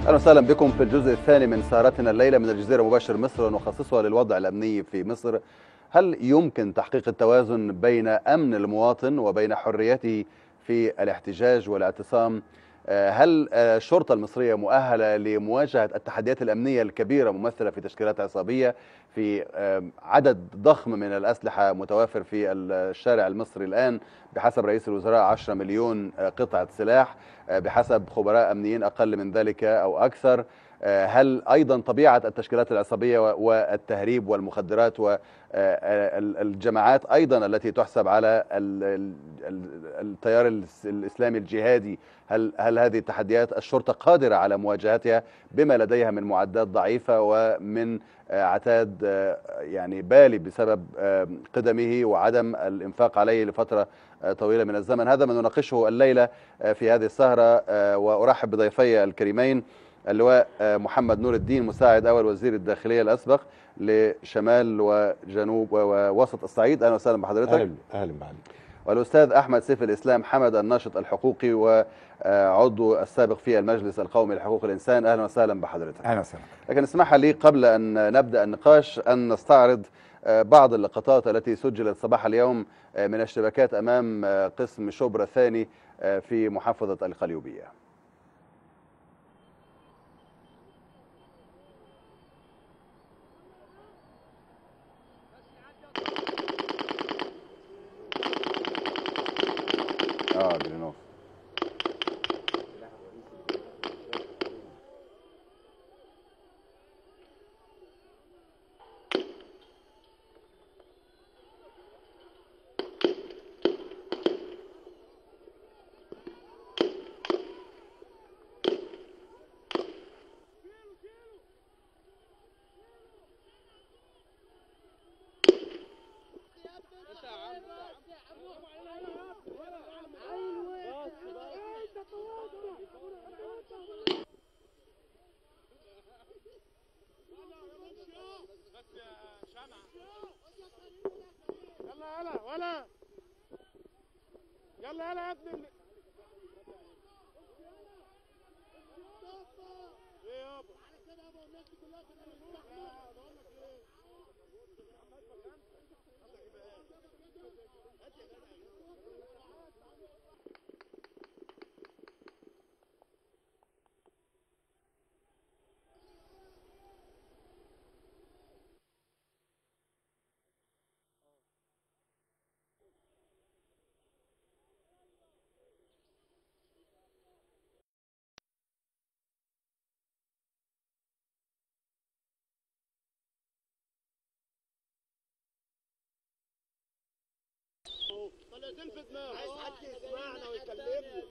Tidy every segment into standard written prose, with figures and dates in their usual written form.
أهلا وسهلا بكم في الجزء الثاني من سهرتنا الليلة من الجزيرة مباشر مصر، ونخصصها للوضع الأمني في مصر. هل يمكن تحقيق التوازن بين أمن المواطن وبين حريته في الاحتجاج والاعتصام؟ هل الشرطة المصرية مؤهلة لمواجهة التحديات الأمنية الكبيرة ممثلة في تشكيلات عصابية، في عدد ضخم من الأسلحة متوافر في الشارع المصري الآن؟ بحسب رئيس الوزراء 10 مليون قطعة سلاح، بحسب خبراء أمنيين أقل من ذلك أو أكثر. هل أيضا طبيعة التشكيلات العصابية والتهريب والمخدرات والجماعات أيضا التي تحسب على التيار الإسلامي الجهادي، هل هذه التحديات الشرطة قادرة على مواجهتها بما لديها من معدات ضعيفة ومن عتاد يعني بالي بسبب قدمه وعدم الإنفاق عليه لفترة طويلة من الزمن؟ هذا ما نناقشه الليلة في هذه السهرة، وأرحب بضيفي الكريمين اللواء محمد نور الدين، مساعد أول وزير الداخلية الأسبق لشمال وجنوب ووسط الصعيد. أهلا وسهلا بحضرتك. أهلا بحضرتك. والأستاذ أحمد سيف الإسلام حمد، الناشط الحقوقي وعضو السابق في المجلس القومي لحقوق الإنسان. أهلا وسهلا بحضرتك. أهلا وسهلا. لكن اسمح لي قبل أن نبدأ النقاش أن نستعرض بعض اللقطات التي سجلت صباح اليوم من اشتباكات أمام قسم شبرا الثاني في محافظة القليوبية. جرينوف. يلا يا ابني. ايه يابا على كده يابا، والناس دي كلها بقول لك ايه. طلعتين في دماغه، عايز حد يسمعنا ويكلمنا.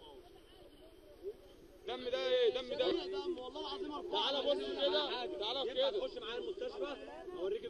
دم ده ايه؟ دم والله العظيم ارفع. تعالى بص كده، تعالى كده تخش معايا المستشفى اوريك.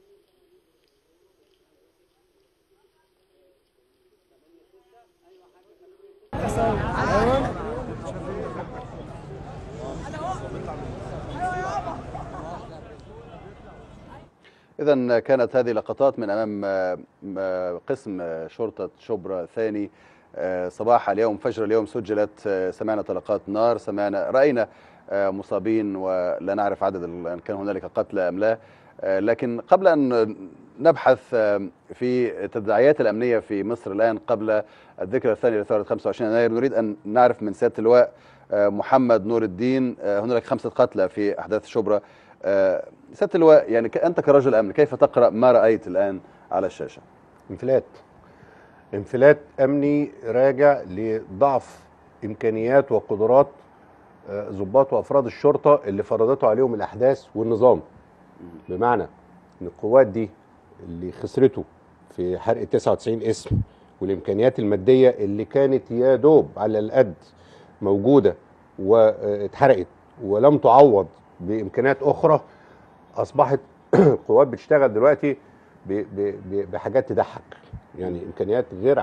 إذن كانت هذه لقطات من أمام قسم شرطة شبرا الثاني صباح اليوم، فجر اليوم سجلت. سمعنا طلقات نار، رأينا مصابين، ولا نعرف عدد إن كان هنالك قتلى أم لا. لكن قبل أن نبحث في التداعيات الأمنية في مصر الآن قبل الذكرى الثانية لثورة 25 يناير، نريد أن نعرف من سيادة اللواء محمد نور الدين، هنالك 5 قتلى في أحداث شبرا. سيادة اللواء، يعني أنت كرجل أمن كيف تقرأ ما رأيت الآن على الشاشة؟ انفلات أمني راجع لضعف إمكانيات وقدرات ضباط وأفراد الشرطة اللي فرضته عليهم الأحداث والنظام. بمعنى أن القوات دي اللي خسرته في حرق 99 اسم، والإمكانيات المادية اللي كانت يا دوب على القد موجودة واتحرقت ولم تعوض بإمكانيات أخرى، أصبحت قوات بتشتغل دلوقتي بحاجات تضحك، يعني إمكانيات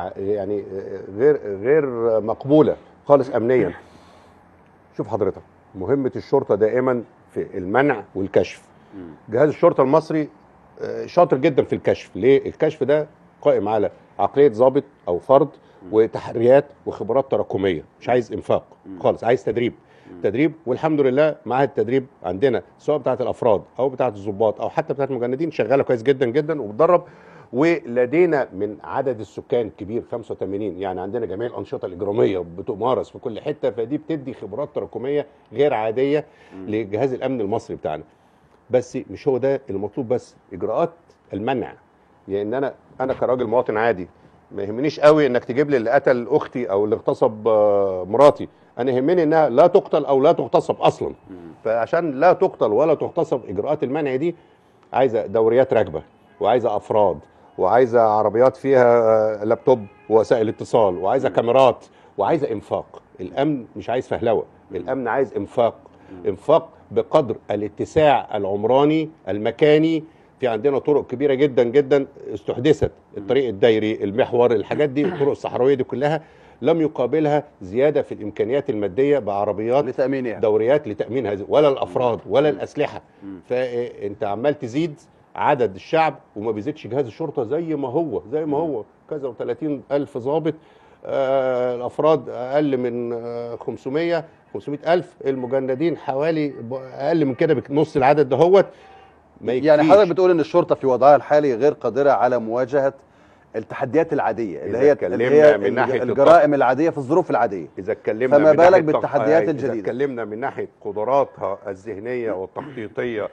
غير مقبولة خالص أمنيا. شوف حضرتك، مهمة الشرطة دائما في المنع والكشف. جهاز الشرطة المصري شاطر جدا في الكشف. ليه؟ الكشف ده قائم على عقلية ضابط أو فرد وتحريات وخبرات تراكمية، مش عايز إنفاق خالص، عايز تدريب. تدريب، والحمد لله معاهد التدريب عندنا سواء بتاعه الافراد او بتاعه الضباط او حتى بتاعه المجندين شغاله كويس جدا جدا وبتدرب. ولدينا من عدد السكان كبير 85، يعني عندنا جميع الانشطه الاجراميه بتمارس في كل حته، فدي بتدي خبرات تراكميه غير عاديه لجهاز الامن المصري بتاعنا. بس مش هو ده المطلوب، بس اجراءات المنع. لان انا كراجل مواطن عادي ما يهمنيش قوي انك تجيب لي اللي قتل اختي او اللي اغتصب مراتي، انا يهمني انها لا تقتل او لا تغتصب اصلا. فعشان لا تقتل ولا تغتصب، اجراءات المنع دي عايزه دوريات راكبه، وعايزه افراد، وعايزه عربيات فيها لابتوب ووسائل اتصال، وعايزه كاميرات، وعايزه انفاق. الامن مش عايز فهلوه، الامن عايز انفاق. انفاق بقدر الاتساع العمراني المكاني. في عندنا طرق كبيره جدا جدا استحدثت، الطريق الدايري، المحور، الحاجات دي، الطرق الصحراويه دي كلها لم يقابلها زياده في الامكانيات الماديه بعربيات لتامينها، دوريات لتامين هذه، ولا الافراد ولا الاسلحه. فانت عمال تزيد عدد الشعب وما بيزيدش جهاز الشرطه زي ما هو كذا و30 الف ضابط. الافراد اقل من 500 الف، المجندين حوالي اقل من كده بنص العدد دهوت. يعني حضرتك بتقول ان الشرطه في وضعها الحالي غير قادره على مواجهه التحديات العاديه اللي هي من ناحيه الجرائم العاديه في الظروف العاديه، اذا اتكلمنا فما بالك بالتحديات الجديده. اذا اتكلمنا من ناحيه قدراتها الذهنيه والتخطيطيه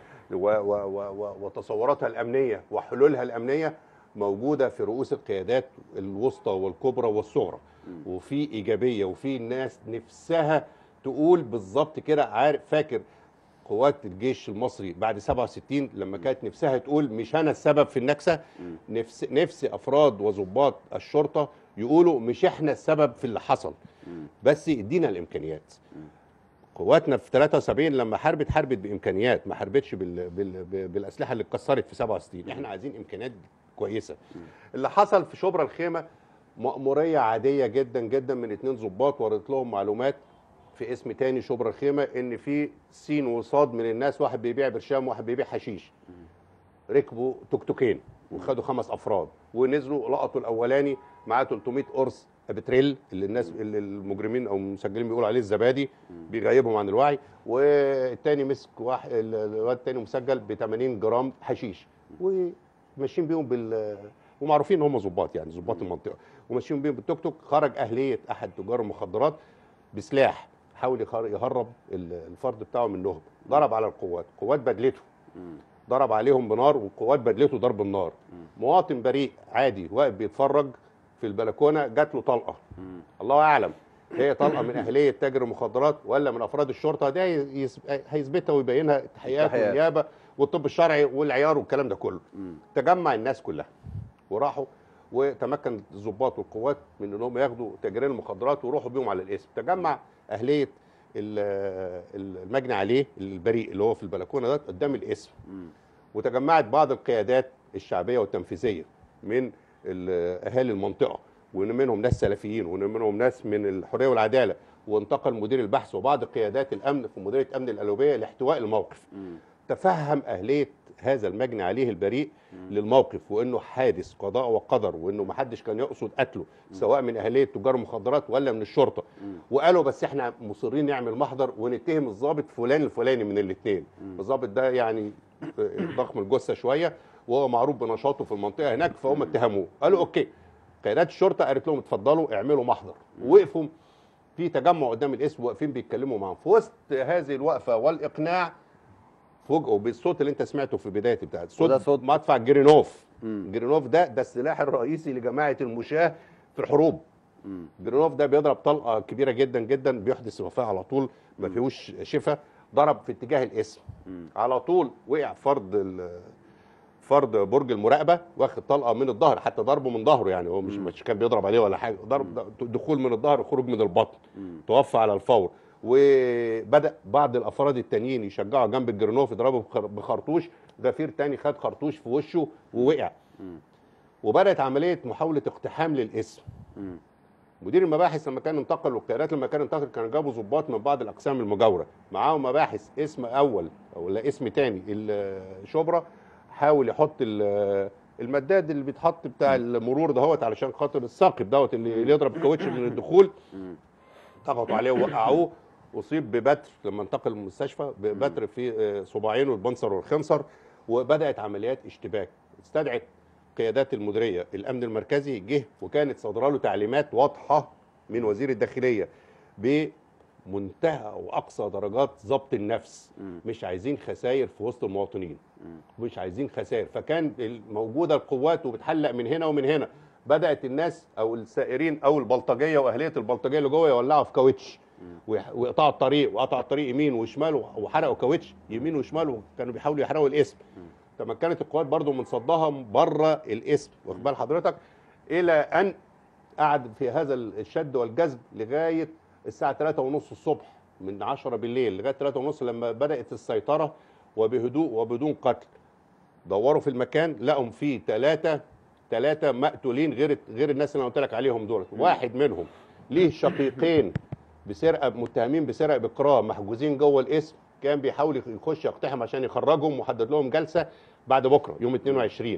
وتصوراتها الامنيه وحلولها الامنيه، موجوده في رؤوس القيادات الوسطى والكبرى والصغرى، وفي ايجابيه، وفي ناس نفسها تقول بالظبط كده. عارف، فاكر قوات الجيش المصري بعد 67 لما كانت نفسها تقول مش انا السبب في النكسه؟ نفس افراد وضباط الشرطه يقولوا مش احنا السبب في اللي حصل، بس ادينا الامكانيات. قواتنا في 73 لما حاربت بامكانيات، ما حاربتش بالاسلحه اللي اتكسرت في 67. احنا عايزين امكانيات كويسه. اللي حصل في شبرا الخيمه مأموريه عاديه جدا جدا من 2 ضباط ورد لهم معلومات في اسم تاني شبرا الخيمه ان في سين وصاد من الناس، واحد بيبيع برشام وواحد بيبيع حشيش. ركبوا توكتوكين وخدوا 5 افراد ونزلوا لقطوا الاولاني معاه 300 قرص ابتريل اللي اللي المجرمين او المسجلين بيقولوا عليه الزبادي، بيغيبهم عن الوعي. والتاني مسك واحد، الواد التاني مسجل ب 80 جرام حشيش، وماشيين بيهم ومعروفين ان هم ضباط، يعني ضباط المنطقه، وماشيين بيهم بالتوك توك. خرج اهليه احد تجار المخدرات بسلاح، حاول يهرب الفرد بتاعه منهم، ضرب على القوات بدلته، ضرب عليهم بنار، والقوات بدلته ضرب النار. مواطن بريء عادي واقف بيتفرج في البلكونه، جات له طلقه، الله اعلم هي طلقه من اهليه تاجر المخدرات ولا من افراد الشرطه. ده هيثبتها ويبينها التحقيقات والنيابه والطب الشرعي والعيار والكلام ده كله. تجمع الناس كلها وراحوا، وتمكن الضباط والقوات من انهم ياخدوا تاجرين المخدرات ويروحوا بيهم على الاسم. تجمع اهليه المجني عليه البريء اللي هو في البلكونه ده قدام الاسم، وتجمعت بعض القيادات الشعبيه والتنفيذيه من اهالي المنطقه، وان منهم ناس سلفيين وان منهم ناس من الحريه والعداله، وانتقل مدير البحث وبعض قيادات الامن في مديريه امن القلوبيه لاحتواء الموقف. تفهم اهليه هذا المجني عليه البريء للموقف، وانه حادث قضاء وقدر، وانه ما حدش كان يقصد قتله سواء من اهليه تجار المخدرات ولا من الشرطه. وقالوا بس احنا مصرين نعمل محضر ونتهم الضابط فلان الفلاني من الاثنين. الضابط ده يعني ضخم الجثه شويه وهو معروف بنشاطه في المنطقه هناك، فهم اتهموه. قالوا اوكي. قيادات الشرطه قالت لهم اتفضلوا اعملوا محضر، ووقفوا في تجمع قدام الاسم واقفين بيتكلموا معاهم. في وسط هذه الوقفه والاقناع فوجئوا بالصوت اللي انت سمعته في بدايه بتاعت صوت مدفع جرينوف. جرينوف ده السلاح الرئيسي لجماعه المشاة في الحروب. جرينوف ده بيضرب طلقه كبيره جدا جدا، بيحدث وفاه على طول، ما فيهوش شفا. ضرب في اتجاه الاسم على طول، وقع فرد برج المراقبه واخد طلقه من الظهر، حتى ضربه من ظهره، يعني هو مش كان بيضرب عليه ولا حاجه، ضرب دخول من الظهر خروج من البطن. توفى على الفور. وبدا بعض الافراد التانيين يشجعوا جنب الجرنوف يضربوا بخرطوش. غفير تاني خد خرطوش في وشه ووقع. وبدات عمليه محاوله اقتحام للاسم. مدير المباحث لما كان انتقل والقيادات لما كان انتقل كانوا جابوا ضباط من بعض الاقسام المجاوره معاهم مباحث اسم اول ولا اسم تاني. الشبرا حاول يحط المداد اللي بيتحط بتاع المرور دهوت علشان خاطر الثاقب دوت اللي يضرب الكاوتش من الدخول. ضغطوا عليه ووقعوه، اصيب ببتر لما انتقل المستشفى ببتر في صباعينه البنصر والخنصر، وبدات عمليات اشتباك. استدعت قيادات المديريه الامن المركزي، جه وكانت صادره له تعليمات واضحه من وزير الداخليه بمنتهى واقصى درجات ضبط النفس. مش عايزين خسائر في وسط المواطنين، مش عايزين خسائر. فكان موجوده القوات وبتحلق من هنا ومن هنا. بدات الناس او السائرين او البلطجيه واهليه البلطجيه اللي جوه يولعوا في كاوتش ويقطعوا الطريق، وقطعوا الطريق يمين وشمال وحرقوا كاوتش يمين وشمال، وكانوا بيحاولوا يحرقوا الاسم. تمكنت القوات برضو من صدها بره الاسم، واخد بال حضرتك، الى ان قعد في هذا الشد والجذب لغايه الساعه 3:30 الصبح، من 10 بالليل لغايه 3:30 لما بدات السيطره وبهدوء وبدون قتل. دوروا في المكان لقوا فيه ثلاثه مقتولين غير الناس اللي انا قلت لك عليهم دول. واحد منهم ليه شقيقين بسرقه، متهمين بسرقه بقراء، محجوزين جوه القسم، كان بيحاول يخش يقتحم عشان يخرجهم، وحدد لهم جلسه بعد بكره يوم 22.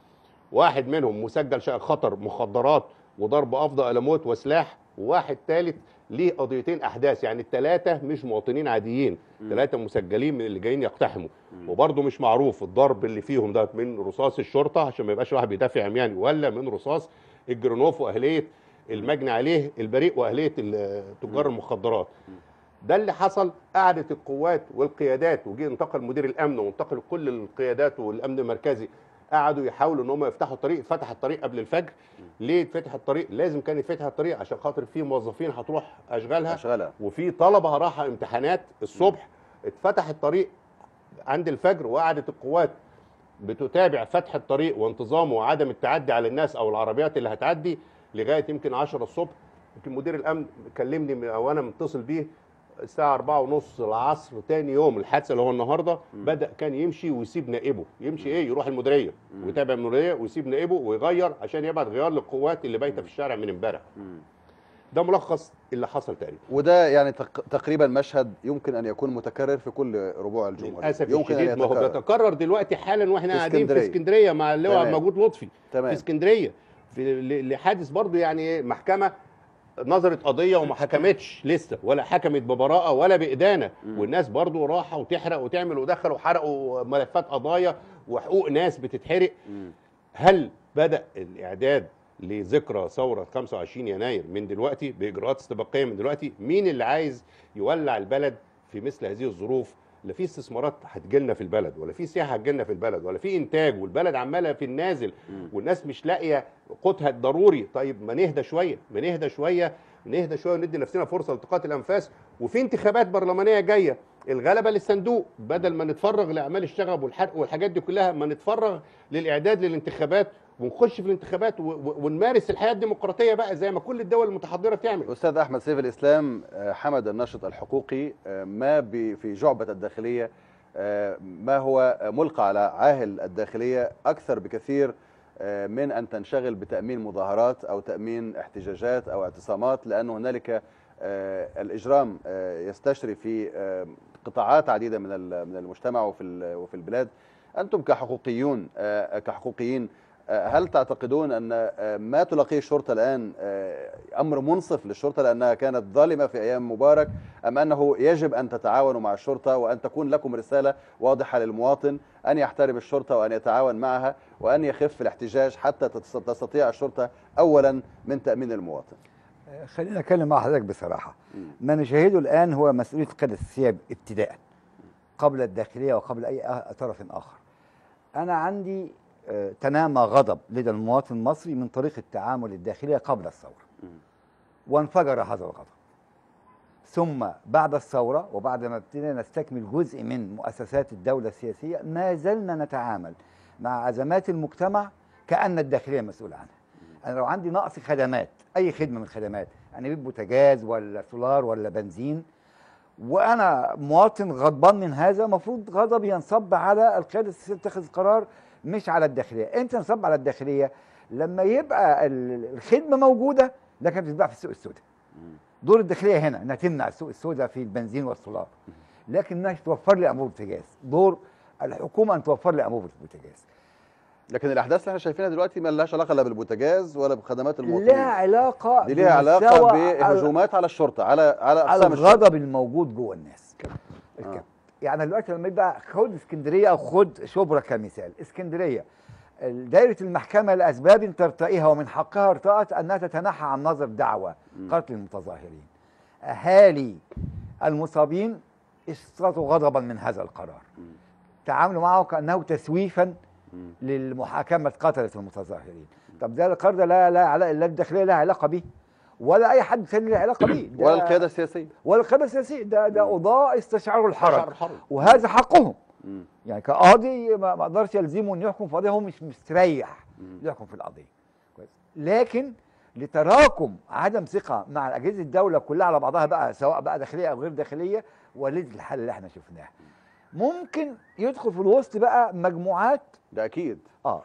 واحد منهم مسجل خطر مخدرات وضرب افضى الى موت وسلاح، وواحد ثالث ليه قضيتين احداث. يعني الثلاثه مش مواطنين عاديين، ثلاثه مسجلين من اللي جايين يقتحموا، وبرضه مش معروف الضرب اللي فيهم ده من رصاص الشرطه عشان ما يبقاش واحد بيدافع عمياني، ولا من رصاص الجرنوف واهليه المجني عليه البريء واهليه تجار المخدرات. ده اللي حصل. قعدت القوات والقيادات، وجي انتقل مدير الامن وانتقل كل القيادات والامن المركزي، قعدوا يحاولوا ان هم يفتحوا الطريق. فتح الطريق قبل الفجر. ليه فتح الطريق؟ لازم كان يفتح الطريق عشان خاطر في موظفين هتروح اشغالها وفي طلبه راحه امتحانات الصبح. اتفتح الطريق عند الفجر، وقعدت القوات بتتابع فتح الطريق وانتظامه وعدم التعدي على الناس او العربيات اللي هتعدي لغايه يمكن 10 الصبح. يمكن مدير الامن كلمني وانا متصل بيه الساعه 4:30 العصر تاني يوم الحادثه اللي هو النهارده. بدا كان يمشي ويسيب نائبه، يمشي يروح المديريه ويتابع المديريه ويسيب نائبه ويغير عشان يبعت غيار للقوات اللي بايته في الشارع من امبارح. ده ملخص اللي حصل تقريبا. وده يعني تقريبا مشهد يمكن ان يكون متكرر في كل ربوع الجمهوريه. للاسف الشديد ما هو بيتكرر دلوقتي حالا واحنا قاعدين في اسكندريه مع اللواء عبد الموجود لطفي في اسكندريه لحادث برضه. يعني محكمه نظرت قضيه وما حكمتش لسه، ولا حكمت ببراءه ولا بادانه، والناس برضو راحوا وتحرق وتعمل ودخلوا وحرقوا ملفات قضايا وحقوق ناس بتتحرق. هل بدا الاعداد لذكرى ثوره 25 يناير من دلوقتي باجراءات استباقيه من دلوقتي؟ مين اللي عايز يولع البلد في مثل هذه الظروف؟ لا في استثمارات هتجيلنا في البلد، ولا في سياحه هتجيلنا في البلد، ولا في انتاج، والبلد عماله في النازل والناس مش لاقيه قوتها الضروري. طيب ما نهدى شويه، نهدى شويه وندي نفسنا فرصه لالتقاط الانفاس. وفي انتخابات برلمانيه جايه، الغلبه للصندوق. بدل ما نتفرغ لاعمال الشغب والحرق والحاجات دي كلها، ما نتفرغ للاعداد للانتخابات ونخش في الانتخابات ونمارس الحياه الديمقراطيه بقى زي ما كل الدول المتحضره تعمل. استاذ احمد سيف الاسلام، حمد الناشط الحقوقي، ما في جعبه الداخليه ما هو ملقى على عاهل الداخليه اكثر بكثير من ان تنشغل بتامين مظاهرات او تامين احتجاجات او اعتصامات، لانه هنالك الاجرام يستشري في قطاعات عديده من المجتمع وفي البلاد. انتم كحقوقيين هل تعتقدون أن ما تلاقيه الشرطة الآن أمر منصف للشرطة لأنها كانت ظالمة في أيام مبارك، أم أنه يجب أن تتعاونوا مع الشرطة وأن تكون لكم رسالة واضحة للمواطن أن يحترم الشرطة وأن يتعاون معها وأن يخف الاحتجاج حتى تستطيع الشرطة أولا من تأمين المواطن؟ خلينا أتكلم مع حضرتك بصراحة. ما نشاهده الآن هو مسؤولية قيادة الثياب ابتداء قبل الداخلية وقبل أي طرف آخر. أنا عندي تنامى غضب لدى المواطن المصري من طريقة التعامل الداخلية قبل الثورة، وانفجر هذا الغضب. ثم بعد الثورة وبعد ما ابتدينا نستكمل جزء من مؤسسات الدولة السياسية، ما زلنا نتعامل مع أزمات المجتمع كأن الداخلية مسؤولة عنها. أنا لو عندي نقص خدمات، أي خدمة من الخدمات، أنا بجيب بوتاجاز ولا سولار ولا بنزين، وأنا مواطن غضبان من هذا، المفروض غضبي ينصب على القيادة السياسية تتخذ قرار مش على الداخليه. امتى نصب على الداخليه؟ لما يبقى الخدمه موجوده لكن بتتباع في السوق السوداء. دور الداخليه هنا انها تمنع السوق السوداء في البنزين والسولار، لكن انها توفر لي انبوبه بوتاجاز. دور الحكومه ان توفر لي انبوبه بوتاجاز. لكن الاحداث اللي احنا شايفينها دلوقتي ما لهاش علاقه لا بالبوتاجاز ولا بخدمات المواطنين. لها علاقه دي ليها علاقه بمستوى بهجومات على الشرطه، على اقسام الشرطه. الغضب الموجود جوه الناس. يعني دلوقتي لما يبقى خد اسكندريه او خد شبرا كمثال، اسكندريه دائره المحكمه لاسباب ترتئيها ومن حقها ارتأت انها تتنحى عن نظر دعوى قتل المتظاهرين. اهالي المصابين اشترطوا غضبا من هذا القرار، تعاملوا معه كانه تسويفا للمحاكمه قتله المتظاهرين. طب ده القرار ده لا الداخليه لها علاقه به ولا اي حد ثاني له علاقه بيه، ولا القياده السياسيه ولا القياده السياسيه. ده قضاة استشعروا الحرج وهذا حقهم. يعني كقاضي ما اقدرش الزمه انه يحكم في قضيه هو مش مستريح يحكم في القضيه. كويس. لكن لتراكم عدم ثقه مع اجهزه الدوله كلها على بعضها بقى، سواء بقى داخليه او غير داخليه، ولد الحل اللي احنا شفناه. ممكن يدخل في الوسط بقى مجموعات، ده اكيد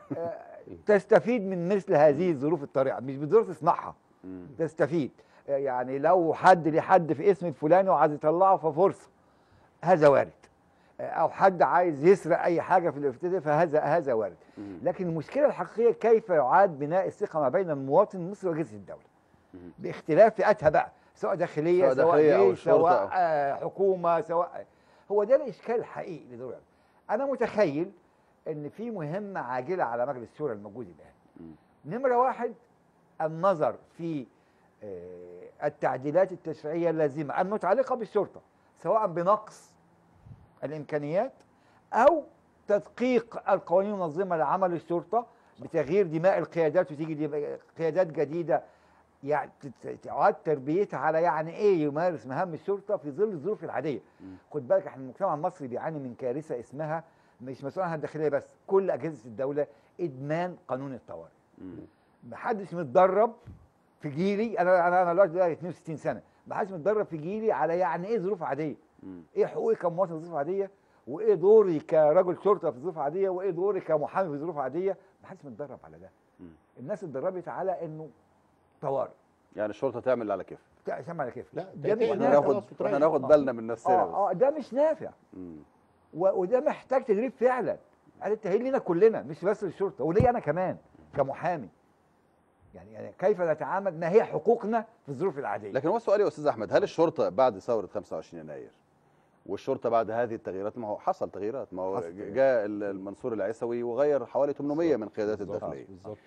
تستفيد من مثل هذه الظروف الطارئه، مش بالضروره تصنعها، تستفيد. يعني لو حد ليه حد في اسم الفلاني وعايز يطلعه ففرصه، هذا وارد. او حد عايز يسرق اي حاجه في الافتتاح فهذا وارد. لكن المشكله الحقيقيه كيف يعاد بناء الثقه ما بين المواطن المصري واجهزه الدوله باختلاف فئاتها بقى، سواء داخليه سواء جيش سواء حكومه سواء. هو ده الاشكال الحقيقي لدول. انا متخيل ان في مهمه عاجله على مجلس الشورى الموجود الان. نمره واحد، النظر في التعديلات التشريعيه اللازمه المتعلقه بالشرطه، سواء بنقص الامكانيات او تدقيق القوانين المنظمه لعمل الشرطه بتغيير دماء القيادات وتيجي قيادات جديده يعني تعاد تربيتها على يعني ايه يمارس مهام الشرطه في ظل الظروف العاديه. خد بالك احنا المجتمع المصري بيعاني من كارثه اسمها، مش مسؤول عنها الداخليه بس، كل اجهزه الدوله ادمان قانون الطوارئ. محدش متدرب في جيلي، انا دلوقتي 62 سنه، محدش متدرب في جيلي على يعني ايه ظروف عاديه. ايه حقوقي كمواطن في ظروف عاديه، وايه دوري كرجل شرطه في ظروف عاديه، وايه دوري كمحامي في ظروف عاديه. محدش متدرب على ده. الناس اتدربت على انه طوارئ، يعني الشرطه تعمل اللي على كيفها. تعمل على كيف. لا ده مش احنا ناخد بالنا من نفسنا بس. ده مش نافع. وده محتاج تدريب فعلا. التأهيل لنا كلنا مش بس للشرطه، وليا انا كمان كمحامي. يعني كيف نتعامل، ما هي حقوقنا في الظروف العاديه. لكن هو السؤال يا استاذ احمد، هل الشرطه بعد ثوره 25 يناير والشرطه بعد هذه التغييرات، ما هو حصل تغييرات، ما هو جاء المنصور العيسوي وغير حوالي 800 من قيادات الداخليه،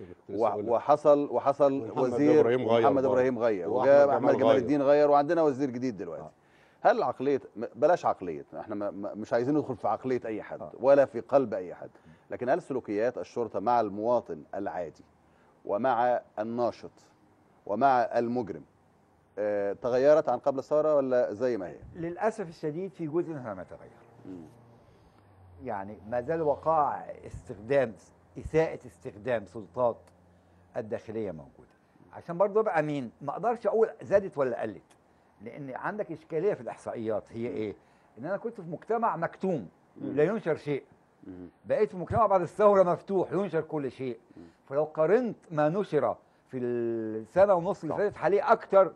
وحصل وزير محمد ابراهيم غير، وجاء احمد جمال الدين غير، وعندنا وزير جديد دلوقتي. هل عقليه، بلاش عقليه، احنا مش عايزين ندخل في عقليه اي حد ولا في قلب اي حد، لكن هل سلوكيات الشرطه مع المواطن العادي ومع الناشط ومع المجرم تغيرت عن قبل الثوره ولا زي ما هي؟ للاسف الشديد في جزء منها ما تغير. يعني ما زال وقائع اساءة استخدام سلطات الداخليه موجوده. عشان برضه ابقى امين، ما اقدرش اقول زادت ولا قلت، لان عندك اشكاليه في الاحصائيات. هي ايه؟ ان انا كنت في مجتمع مكتوم لا ينشر شيء، بقيت في مجتمع بعد الثوره مفتوح ينشر كل شيء. فلو قارنت ما نشر في السنه ونص اللي فاتت حاليا اكتر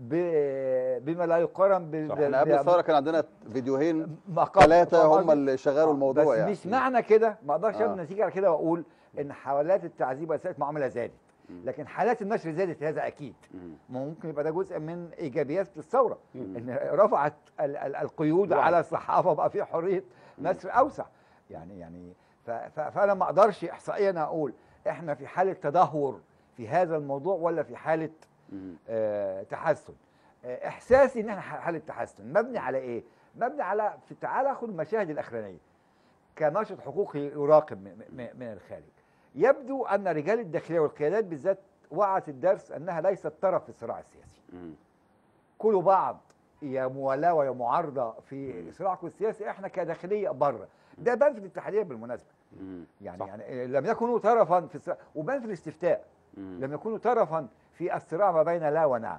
بما لا يقارن احنا قبل الثوره كان عندنا فيديوهين 3 هم اللي شغلوا الموضوع. بس يعني مش معنى كده ما اقدرش ابني نتيجه على كده واقول ان حالات التعذيب وسائل المعامله زادت، لكن حالات النشر زادت، هذا اكيد. ممكن يبقى ده جزء من ايجابيات الثوره، ان رفعت القيود على الصحافه، بقى في حريه نشر اوسع. يعني فانا ما اقدرش احصائيا اقول احنا في حاله تدهور في هذا الموضوع ولا في حاله تحسن. احساسي ان احنا حاله تحسن. مبني على ايه؟ مبني على تعالى خد المشاهد الاخرانيه كناشط حقوقي يراقب من الخارج. يبدو ان رجال الداخليه والقيادات بالذات وعت الدرس انها ليست طرف في الصراع السياسي. كلوا بعض، يا موالاه ويا معارضه في صراعكم السياسي، احنا كداخليه بره. ده بان في الاتحاديه بالمناسبه. يعني لم يكونوا طرفا في الصراع، وبان في الاستفتاء لم يكونوا طرفا في الصراع ما بين لا ونعم.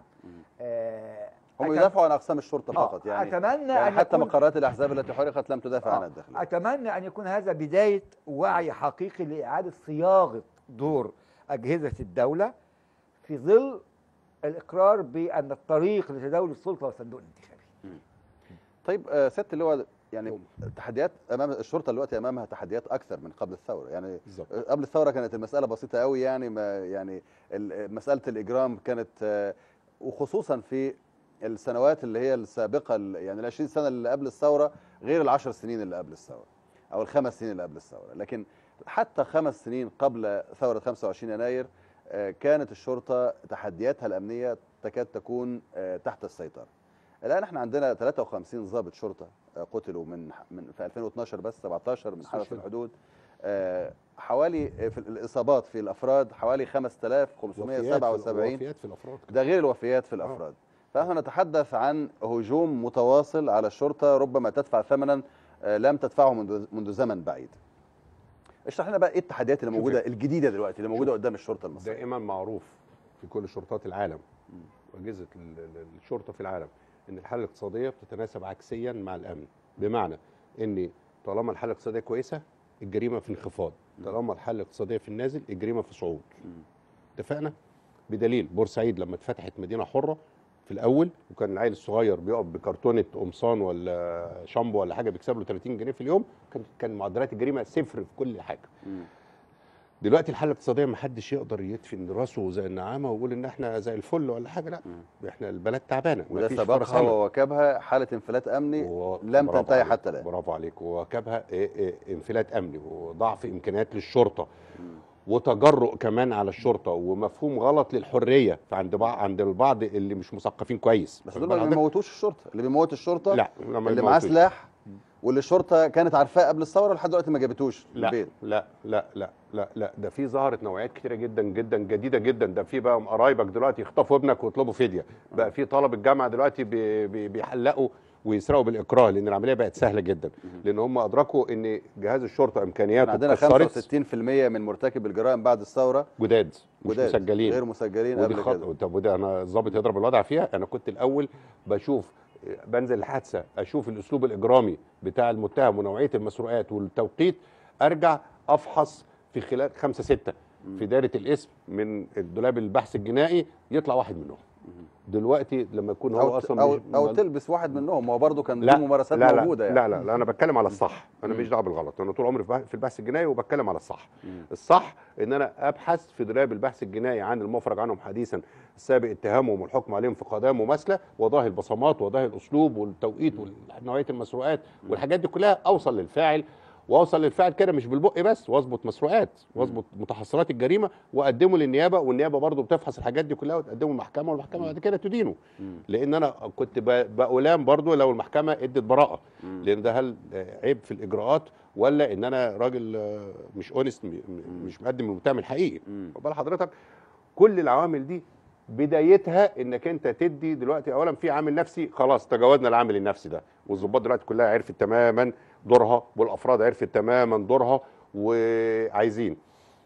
هم يدافعوا عن اقسام الشرطه فقط. يعني اتمنى يعني أن حتى يكون مقرات الاحزاب التي حرقت لم تدافع عنها الداخليه. اتمنى ان يكون هذا بدايه وعي حقيقي لاعاده صياغه دور اجهزه الدوله في ظل الاقرار بان الطريق لتداول السلطه والصندوق الانتخابي. طيب سياده اللواء، يعني تحديات امام الشرطه دلوقتي، امامها تحديات اكثر من قبل الثوره. يعني بالظبط. قبل الثوره كانت المساله بسيطه قوي، يعني ما يعني مساله الاجرام كانت وخصوصا في السنوات اللي هي السابقه، يعني ال 20 سنه اللي قبل الثوره غير ال 10 سنين اللي قبل الثوره او الخمس سنين اللي قبل الثوره. لكن حتى 5 سنين قبل ثوره 25 يناير كانت الشرطه تحدياتها الامنيه تكاد تكون تحت السيطره. الان احنا عندنا 53 ضابط شرطه قتلوا من في 2012 بس، 17 من حرس الحدود. حوالي في الاصابات في الافراد حوالي 5577 وفيات في الافراد، ده غير الوفيات في الافراد. فنحن نتحدث عن هجوم متواصل على الشرطه، ربما تدفع ثمنا لم تدفعه منذ زمن بعيد. اشرح لنا بقى ايه التحديات اللي موجوده الجديده دلوقتي اللي موجوده قدام الشرطه المصريه. دائما معروف في كل شرطات العالم واجهزه الشرطه في العالم ان الحاله الاقتصاديه بتتناسب عكسيا مع الامن، بمعنى ان طالما الحاله الاقتصاديه كويسه الجريمه في انخفاض، طالما الحاله الاقتصاديه في النازل الجريمه في صعود. اتفقنا؟ بدليل بورسعيد لما اتفتحت مدينه حره في الاول وكان العيل الصغير بيقف بكرتونه قمصان ولا شامبو ولا حاجه بيكسب له 30 جنيه في اليوم، كان معدلات الجريمه صفر في كل حاجه. دلوقتي الحاله الاقتصاديه ما حدش يقدر يدفن راسه زي النعامه ويقول ان احنا زي الفل ولا حاجه، لا احنا البلد تعبانه وده سبقها وواكبها حاله انفلات امني لم تنتهي حتى الان. برافو عليك. وواكبها انفلات امني وضعف امكانيات للشرطه وتجرؤ كمان على الشرطه ومفهوم غلط للحريه عند البعض اللي مش مثقفين كويس. بس دول ما بيموتوش الشرطه، اللي بيموت الشرطه لا اللي معاه سلاح واللي الشرطه كانت عارفاه قبل الثوره لحد دلوقتي ما جابتوش البيت. لا لا لا لا لا ده في ظهرت نوعيات كتيره جدا جدا جديده جدا. ده في بقى قرايبك دلوقتي يخطفوا ابنك ويطلبوا فديه، بقى في طلب الجامعه دلوقتي بيحلقوا ويسرقوا بالاكراه، لان العمليه بقت سهله جدا، لان هم ادركوا ان جهاز الشرطه امكانياته عندنا 65% من مرتكب الجرائم بعد الثوره جداد مش مسجلين، غير مسجلين قبل كده. طب وده انا الظابط يضرب الوضع فيها. انا كنت الاول بشوف بنزل الحادثه اشوف الاسلوب الاجرامي بتاع المتهم ونوعيه المسروقات والتوقيت، ارجع افحص في خلال 5-6 في دايره الاسم من الدولاب البحث الجنائي يطلع واحد منهم. دلوقتي لما يكون هو اصلا أو تلبس واحد منهم، هو برضه كان دي ممارسات موجوده يعني. لا انا بتكلم على الصح، انا مش دعوه بالغلط، انا طول عمري في البحث الجنائي وبتكلم على الصح. الصح ان انا ابحث في دولاب البحث الجنائي عن المفرج عنهم حديثا السابق اتهامهم والحكم عليهم في قضايا مماثله، واضاهي البصمات واضاهي الاسلوب والتوقيت ونوعيه المسروقات والحاجات دي كلها، اوصل للفاعل كده مش بالبق بس، واظبط مسروقات واظبط متحصلات الجريمه واقدمه للنيابه، والنيابه برضه بتفحص الحاجات دي كلها وتقدمه للمحكمه، والمحكمه بعد كده تدينه. لان انا كنت بألام برضه لو المحكمه ادت براءه، لان ده هل عيب في الاجراءات ولا ان انا راجل مش اونست، مش مقدم المتهم الحقيقي. وبال حضرتك كل العوامل دي بدايتها انك انت تدي دلوقتي اولا في عامل نفسي، خلاص تجاوزنا العامل النفسي ده، والظباط دلوقتي كلها عرفت تماما دورها، والافراد عرفت تماما دورها، وعايزين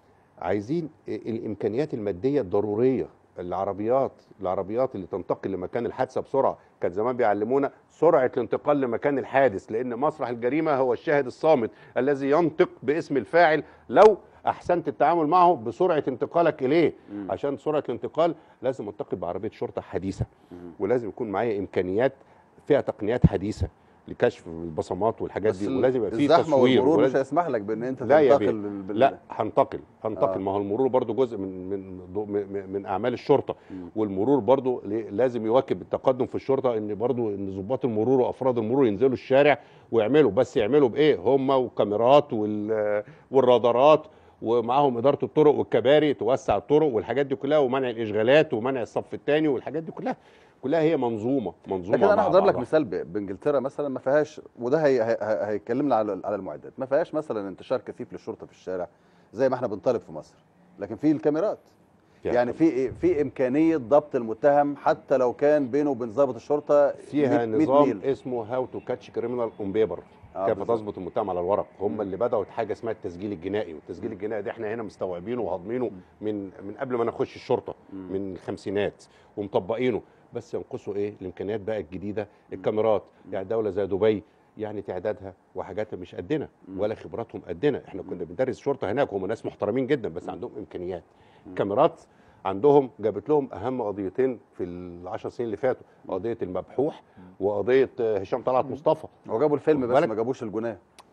الامكانيات الماديه الضروريه. العربيات اللي تنتقل لمكان الحادثه بسرعه، كان زمان بيعلمونا سرعه الانتقال لمكان الحادث، لان مسرح الجريمه هو الشاهد الصامت الذي ينطق باسم الفاعل لو احسنت التعامل معه بسرعه انتقالك اليه. عشان سرعه الانتقال لازم انتقل بعربيه شرطه حديثه، ولازم يكون معايا امكانيات فيها تقنيات حديثه لكشف البصمات والحاجات دي، ولازم يبقى في الزحمه تصوير والمرور مش هيسمح لك بان انت تنتقل. لا هنتقل ما هو المرور برضو جزء من اعمال الشرطه، والمرور برضو لازم يواكب التقدم في الشرطه، ان برضو ان ضباط المرور وافراد المرور ينزلوا الشارع ويعملوا، بس يعملوا بايه؟ هم وكاميرات والرادارات، ومعاهم اداره الطرق والكباري توسع الطرق والحاجات دي كلها، ومنع الاشغالات ومنع الصف الثاني والحاجات دي كلها هي منظومه. لكن انا هضرب لك مثال بانجلترا مثلا، ما فيهاش، وده هيكلمنا على المعدات، ما فيهاش مثلا انتشار كثيف للشرطه في الشارع زي ما احنا بنطالب في مصر، لكن في الكاميرات، يعني في امكانيه ضبط المتهم حتى لو كان بينه وبين ضابط الشرطه فيها نظام اسمه هاو تو كاتش كريمنال اون بيبر، كيف تظبط المتهم على الورق. هم اللي بداوا حاجه اسمها التسجيل الجنائي، والتسجيل الجنائي ده احنا هنا مستوعبينه وهاضمينه من قبل ما نخش الشرطه من الخمسينات ومطبقينه، بس ينقصوا ايه؟ الامكانيات بقى الجديده، الكاميرات. يعني دوله زي دبي يعني تعدادها وحاجاتها مش قدنا ولا خبراتهم قدنا. احنا كنا بندرس شرطه هناك، هم ناس محترمين جدا بس عندهم امكانيات. كاميرات عندهم جابت لهم اهم قضيتين في ال10 سنين اللي فاتوا، قضيه المبحوح وقضيه هشام طلعت مصطفى. هو جابوا الفيلم بس بالك؟ ما جابوش الجناه.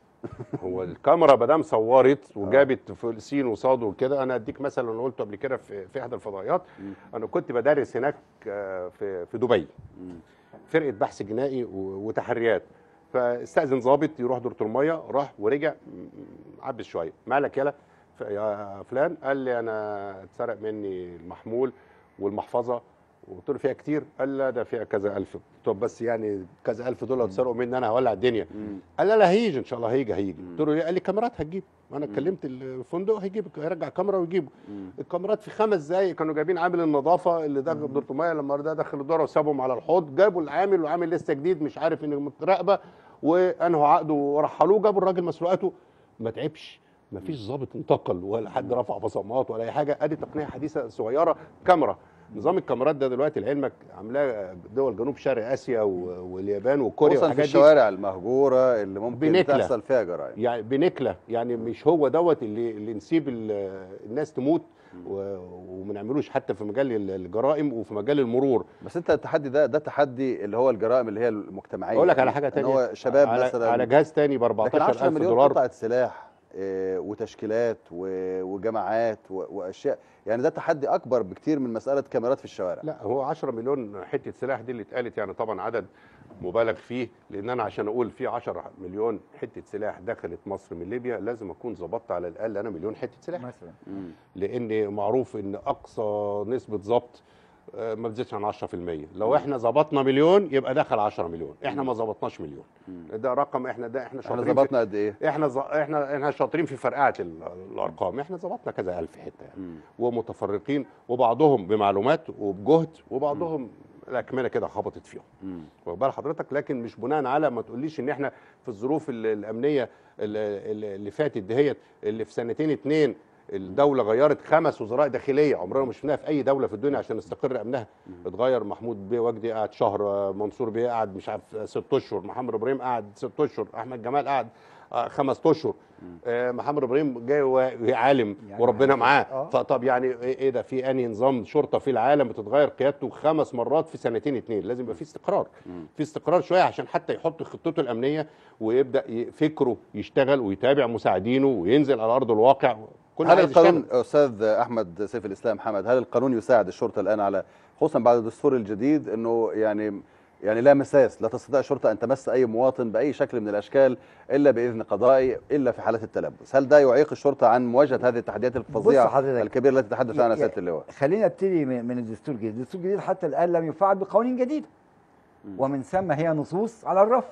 هو الكاميرا ما دام صورت وجابت في سين وصاد وكده. انا اديك مثلا، انا قلته قبل كده في احدى الفضائيات، انا كنت بدرس هناك في دبي فرقه بحث جنائي وتحريات، فاستاذن ضابط يروح دورة الميه، راح ورجع عبس شويه، مالك يلا يا فلان؟ قال لي انا اتسرق مني المحمول والمحفظه. وقلت له فيها كتير؟ قال لا ده فيها كذا الف. قلت له بس يعني كذا الف دول اتسرقوا مني انا هولع الدنيا. قال لا هيجي ان شاء الله، هيجي. قلت له ليه؟ قال لي كاميرات هتجيب. انا كلمت الفندق هيجيب، هيرجع كاميرا ويجيبه. الكاميرات في 5 دقايق كانوا جايبين عامل النظافه اللي دخل دورة الميه، لما ده دخل الدوره وسابهم على الحوض، جابوا العامل والعامل لسه جديد مش عارف ان متراقبه، وانهوا عقده ورحلوه، جابوا الراجل مسروقاته. ما تعبش، ما فيش ضابط انتقل ولا حد رفع بصمات ولا اي حاجه. ادي تقنيه حديثه صغيره، كاميرا. نظام الكاميرات ده دلوقتي لعلمك عاملاه دول جنوب شرق اسيا واليابان وكوريا خصوصا في والحاجات دي. الشوارع المهجوره اللي ممكن بنكلة. تحصل فيها جرائم. يعني بنكله، يعني مش هو دوت اللي نسيب الناس تموت وما نعملوش حتى في مجال الجرائم وفي مجال المرور. بس انت التحدي ده تحدي اللي هو الجرائم اللي هي المجتمعيه. اقول لك على حاجه ثانيه، هو شباب مثلا على جهاز ثاني ب لكن 10 14,000 مليون دولار. قطعه سلاح وتشكيلات وجماعات واشياء، يعني ده تحدي اكبر بكتير من مساله كاميرات في الشوارع. لا هو 10 مليون حته سلاح دي اللي اتقالت، يعني طبعا عدد مبالغ فيه، لان انا عشان اقول في 10 مليون حته سلاح دخلت مصر من ليبيا لازم اكون ظبطت على الاقل انا مليون حته سلاح مثلا. لان معروف ان اقصى نسبه ضبط ما بتزيدش عن 10%. لو احنا ظبطنا مليون يبقى دخل 10 مليون، احنا ما ظبطناش مليون. ده رقم احنا احنا شاطرين ظبطنا قد ايه؟ احنا شاطرين في فرقعه الارقام. احنا ظبطنا كذا الف حته يعني، ومتفرقين، وبعضهم بمعلومات وبجهد، وبعضهم الاكمله كده خبطت فيهم. واخد بال حضرتك؟ لكن مش بناء على، ما تقوليش ان احنا في الظروف الامنيه اللي فاتت دهيت، اللي في 2 سنين الدولة غيرت 5 وزراء داخلية، عمرنا ما شفناها في أي دولة في الدنيا عشان يستقر أمنها. اتغير محمود بيه وجدي قعد شهر، منصور بيه قعد مش عارف 6 أشهر، محمد إبراهيم قعد 6 أشهر، أحمد جمال قعد 5 أشهر. محمد إبراهيم جاي عالم يعني وربنا معاه. فطب يعني إيه ده؟ في أنهي نظام شرطة في العالم بتتغير قيادته 5 مرات في 2 سنين؟ لازم يبقى في استقرار، في استقرار شوية عشان حتى يحط خطته الأمنية ويبدأ فكره يشتغل ويتابع مساعدينه وينزل على أرض الواقع. هل القانون استاذ احمد سيف الاسلام حمد، هل القانون يساعد الشرطه الان على، خصوصا بعد الدستور الجديد، انه يعني لا مساس، لا تستطيع الشرطه ان تمس اي مواطن باي شكل من الاشكال الا باذن قضائي الا في حالات التلبس؟ هل ده يعيق الشرطه عن مواجهه هذه التحديات الفظيعه الكبيره التي تحدث عنها سياده اللواء؟ خلينا نبتدي من الدستور الجديد. الدستور الجديد حتى الان لم يفعل بقوانين جديده، ومن ثم هي نصوص على الرف.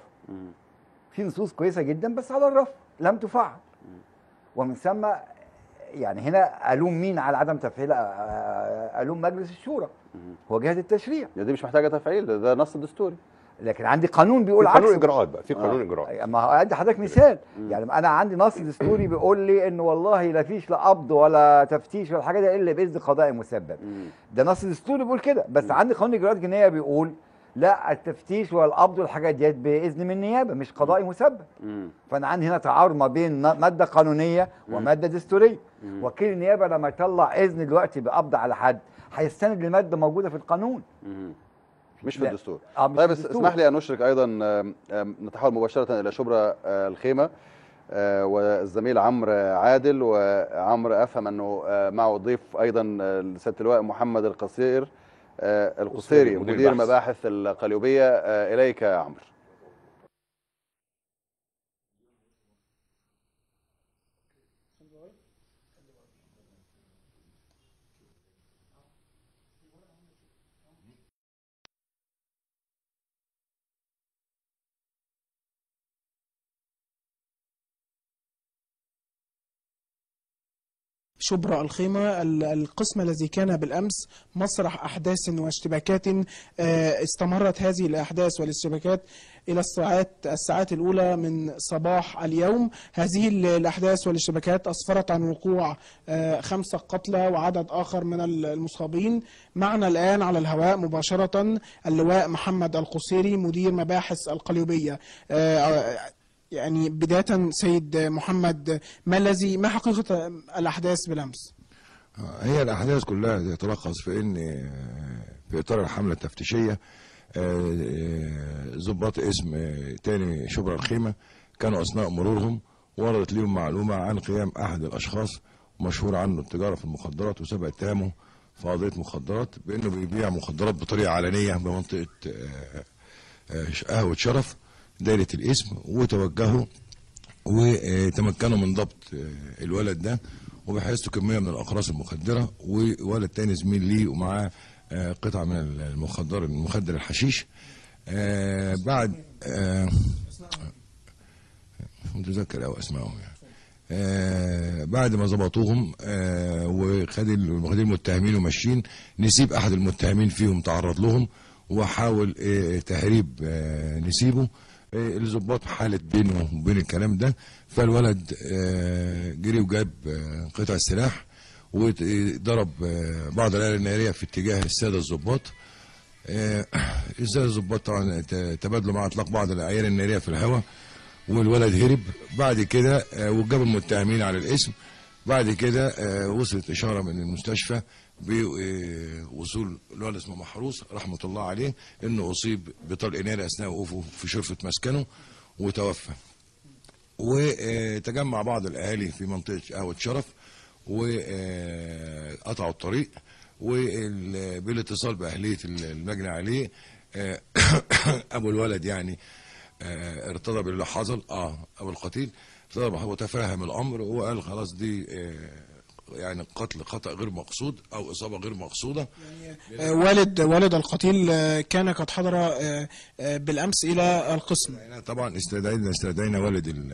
في نصوص كويسه جدا بس على الرف لم تفعل، ومن ثم يعني هنا الوم مين على عدم تفعيلها؟ الوم مجلس الشورى، هو جهاز التشريع. دي مش محتاجه تفعيل، ده نص دستوري. لكن عندي قانون بيقول عكس. قانون اجراءات بقى، في قانون اجراءات. ما هو ادي حضرتك مثال. يعني انا عندي نص دستوري بيقول لي انه والله لا فيش لا قبض ولا تفتيش ولا حاجه ده الا باذن قضائي مسبب. ده نص دستوري بيقول كده، بس عندي قانون اجراءات جنائيه بيقول لا، التفتيش والقبض والحاجات ديت باذن من النيابه مش قضائي مسبب. فانا عندي هنا تعارض ما بين ماده قانونيه وماده دستوريه. وكيل النيابه لما يطلع اذن دلوقتي بقبض على حد هيستند لماده موجوده في القانون مش في الدستور. مش طيب في الدستور. اسمح لي ان نشرك ايضا، نتحول مباشره الى شبرا الخيمه، والزميل عمرو عادل. وعمرو افهم انه معه ضيف ايضا سياده اللواء محمد القصيري مدير مباحث القليوبيه. اليك يا عمرو. شبرا الخيمة، القسم الذي كان بالأمس مسرح أحداث واشتباكات، استمرت هذه الأحداث والاشتباكات إلى الساعات الأولى من صباح اليوم. هذه الأحداث والاشتباكات أسفرت عن وقوع 5 قتلى وعدد آخر من المصابين. معنا الآن على الهواء مباشرة اللواء محمد القصيري مدير مباحث القليوبية. يعني بداية سيد محمد، ما حقيقة الأحداث بالأمس؟ هي الأحداث كلها تتلخص في إن في إطار الحملة التفتيشية ضباط اسم تاني شبرا الخيمة كانوا أثناء مرورهم وردت لهم معلومة عن قيام أحد الأشخاص مشهور عنه التجارة في المخدرات وسبق اتهامه في قضية مخدرات بأنه بيبيع مخدرات بطريقة علنية بمنطقة قهوة شرف دايرة الاسم، وتوجهوا وتمكنوا من ضبط الولد ده وبحيث كمية من الأقراص المخدرة وولد تاني زميل ليه ومعاه قطعة من المخدر الحشيش. بعد متذكر أو أسمائهم يعني. بعد ما ظبطوهم واخدين المتهمين وماشيين، نسيب أحد المتهمين فيهم تعرض لهم وحاول تهريب نسيبه. الضباط حالة بينه وبين الكلام ده، فالولد جري وجاب قطع السلاح وضرب بعض الآلة النارية في اتجاه السادة الضباط. السادة الضباط طبعا تبادلوا مع اطلاق بعض الآلة النارية في الهواء والولد هرب. بعد كده وجاب المتهمين على الاسم. بعد كده وصلت إشارة من المستشفى بوصول الولد اسمه محروس رحمة الله عليه انه اصيب بطلق ناري اثناء وقوفه في شرفة مسكنه وتوفى. وتجمع بعض الاهالي في منطقة قهوة شرف وقطعوا الطريق، وبالاتصال باهلية المجني عليه ابو الولد يعني ارتضى باللي حصل ابو القتيل ارتضى وتفهم الامر وقال خلاص دي يعني قتل خطأ غير مقصود أو إصابة غير مقصودة. يعني والد القتيل كان قد حضر بالأمس إلى القسم. طبعا استدعينا والد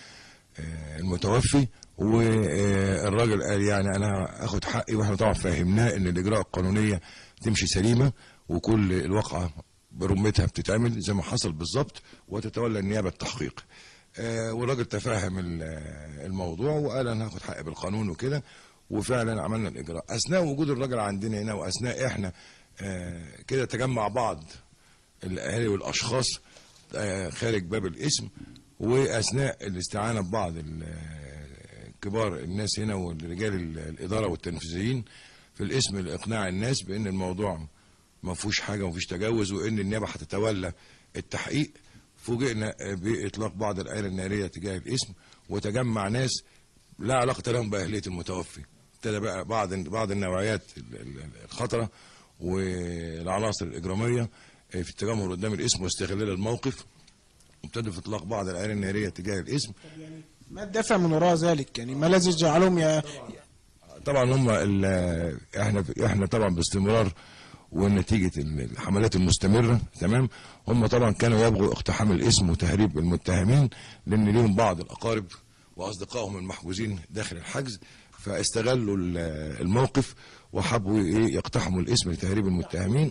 المتوفي، والراجل قال يعني أنا أخد حقي، وإحنا طبعا فهمناه إن الإجراء القانونية تمشي سليمة وكل الواقعة برمتها بتتعمل زي ما حصل بالظبط وتتولى النيابة التحقيق. والراجل تفهم الموضوع وقال انا هاخد حقي بالقانون وكده، وفعلا عملنا الاجراء. اثناء وجود الراجل عندنا هنا واثناء احنا كده تجمع بعض الاهالي والاشخاص خارج باب الاسم، واثناء الاستعانه ببعض كبار الناس هنا والرجال الاداره والتنفيذيين في الاسم لاقناع الناس بان الموضوع ما فيهوش حاجه وما فيش تجاوز وان النيابه هتتولى التحقيق. فوجئنا باطلاق بعض الآلة النارية تجاه الاسم، وتجمع ناس لا علاقة لهم بأهلية المتوفي. ابتدى بقى بعض النوعيات الخطرة والعناصر الإجرامية في التجمهر قدام الاسم واستغلال الموقف، وابتدى في اطلاق بعض الآلة النارية تجاه الاسم. يعني ما الدافع من وراء ذلك؟ يعني ما الذي جعلهم طبعا هم احنا طبعا باستمرار ونتيجة الحملات المستمرة تمام، هم طبعا كانوا يبغوا اقتحام الاسم وتهريب المتهمين لان ليهم بعض الاقارب واصدقائهم المحجوزين داخل الحجز، فاستغلوا الموقف وحبوا يقتحموا الاسم لتهريب المتهمين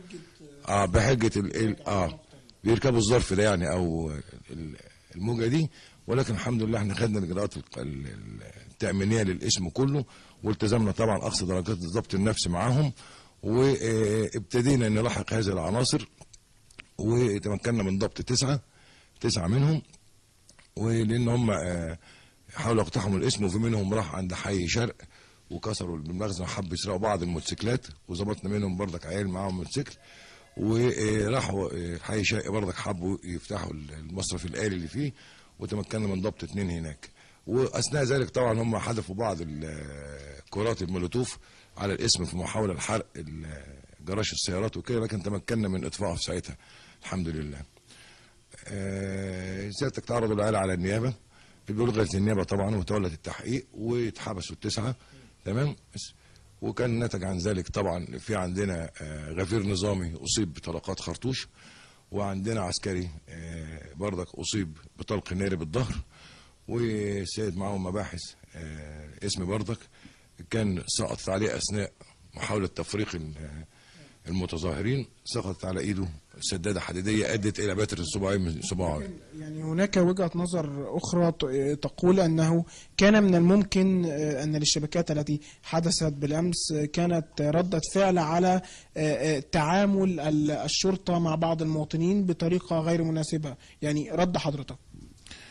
بحجة بيركبوا الظرف ده يعني او الموجة دي. ولكن الحمد لله احنا خدنا الاجراءات التأمينية للاسم كله، والتزمنا طبعا اقصى درجات الضبط النفسي معاهم، وابتدينا نلاحق هذه العناصر وتمكنا من ضبط تسعة منهم. ولان هم حاولوا يقتحموا الاسم، وفي منهم راح عند حي شرق وكسروا المخزن وحبوا يسرقوا بعض الموتوسيكلات، وظبطنا منهم بردك عيال معاهم موتوسيكل، وراحوا حي شرق بردك حبوا يفتحوا المصرف الآلي اللي فيه، وتمكنا من ضبط 2 هناك. واثناء ذلك طبعا هم حذفوا بعض كرات المولوتوف على الاسم في محاولة لحرق جراج السيارات وكده، لكن تمكنا من اطفائها في ساعتها الحمد لله. سيادتك تعرضوا العيال على النيابة، بلغة النيابة طبعا وتولت التحقيق واتحبسوا 9 تمام. وكان نتج عن ذلك طبعا في عندنا غفير نظامي اصيب بطلقات خرطوش، وعندنا عسكري بردك اصيب بطلق ناري بالظهر، والسيد معاهم مباحث اسم بردك كان سقطت عليه اثناء محاولة تفريق المتظاهرين، سقطت على ايده سدادة حديدية ادت الى بتر الصباعين من صباعه. يعني هناك وجهة نظر اخرى تقول انه كان من الممكن ان الاشتباكات التي حدثت بالامس كانت ردة فعل على تعامل الشرطة مع بعض المواطنين بطريقة غير مناسبة، يعني رد حضرتك؟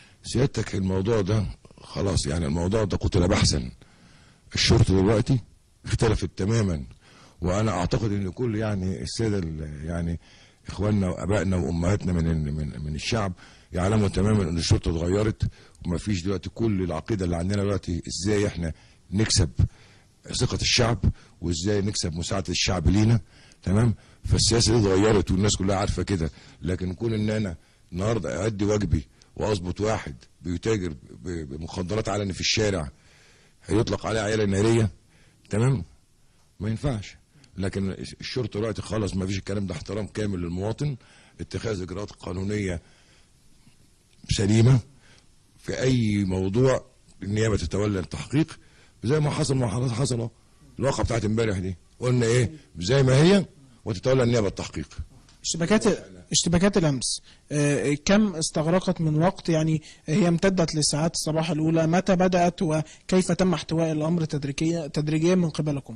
سيادتك الموضوع ده خلاص يعني الموضوع ده قتل بحثا. الشرطة دلوقتي اختلفت تماما. وانا اعتقد ان كل يعني الساده يعني اخواننا وابائنا وامهاتنا من الشعب يعلموا تماما ان الشرطه اتغيرت، وما فيش دلوقتي كل العقيده اللي عندنا دلوقتي ازاي احنا نكسب ثقه الشعب وازاي نكسب مساعده الشعب لينا. تمام. فالسياسه دي اتغيرت والناس كلها عارفه كده. لكن كون ان انا النهارده اادي واجبي واظبط واحد بيتاجر بمخدرات علني في الشارع هيطلق عليه عياله ناريه، تمام، ما ينفعش. لكن الشرطه دلوقتي خلاص ما فيش الكلام ده، احترام كامل للمواطن، اتخاذ اجراءات قانونيه سليمه في اي موضوع. النيابه تتولى التحقيق زي ما حصل مع حصل الواقعه بتاعت امبارح دي، قلنا ايه زي ما هي وتتولى النيابه التحقيق. اشتباكات الامس كم استغرقت من وقت؟ يعني هي امتدت لساعات الصباح الاولى، متى بدات وكيف تم احتواء الامر تدريجيا من قبلكم؟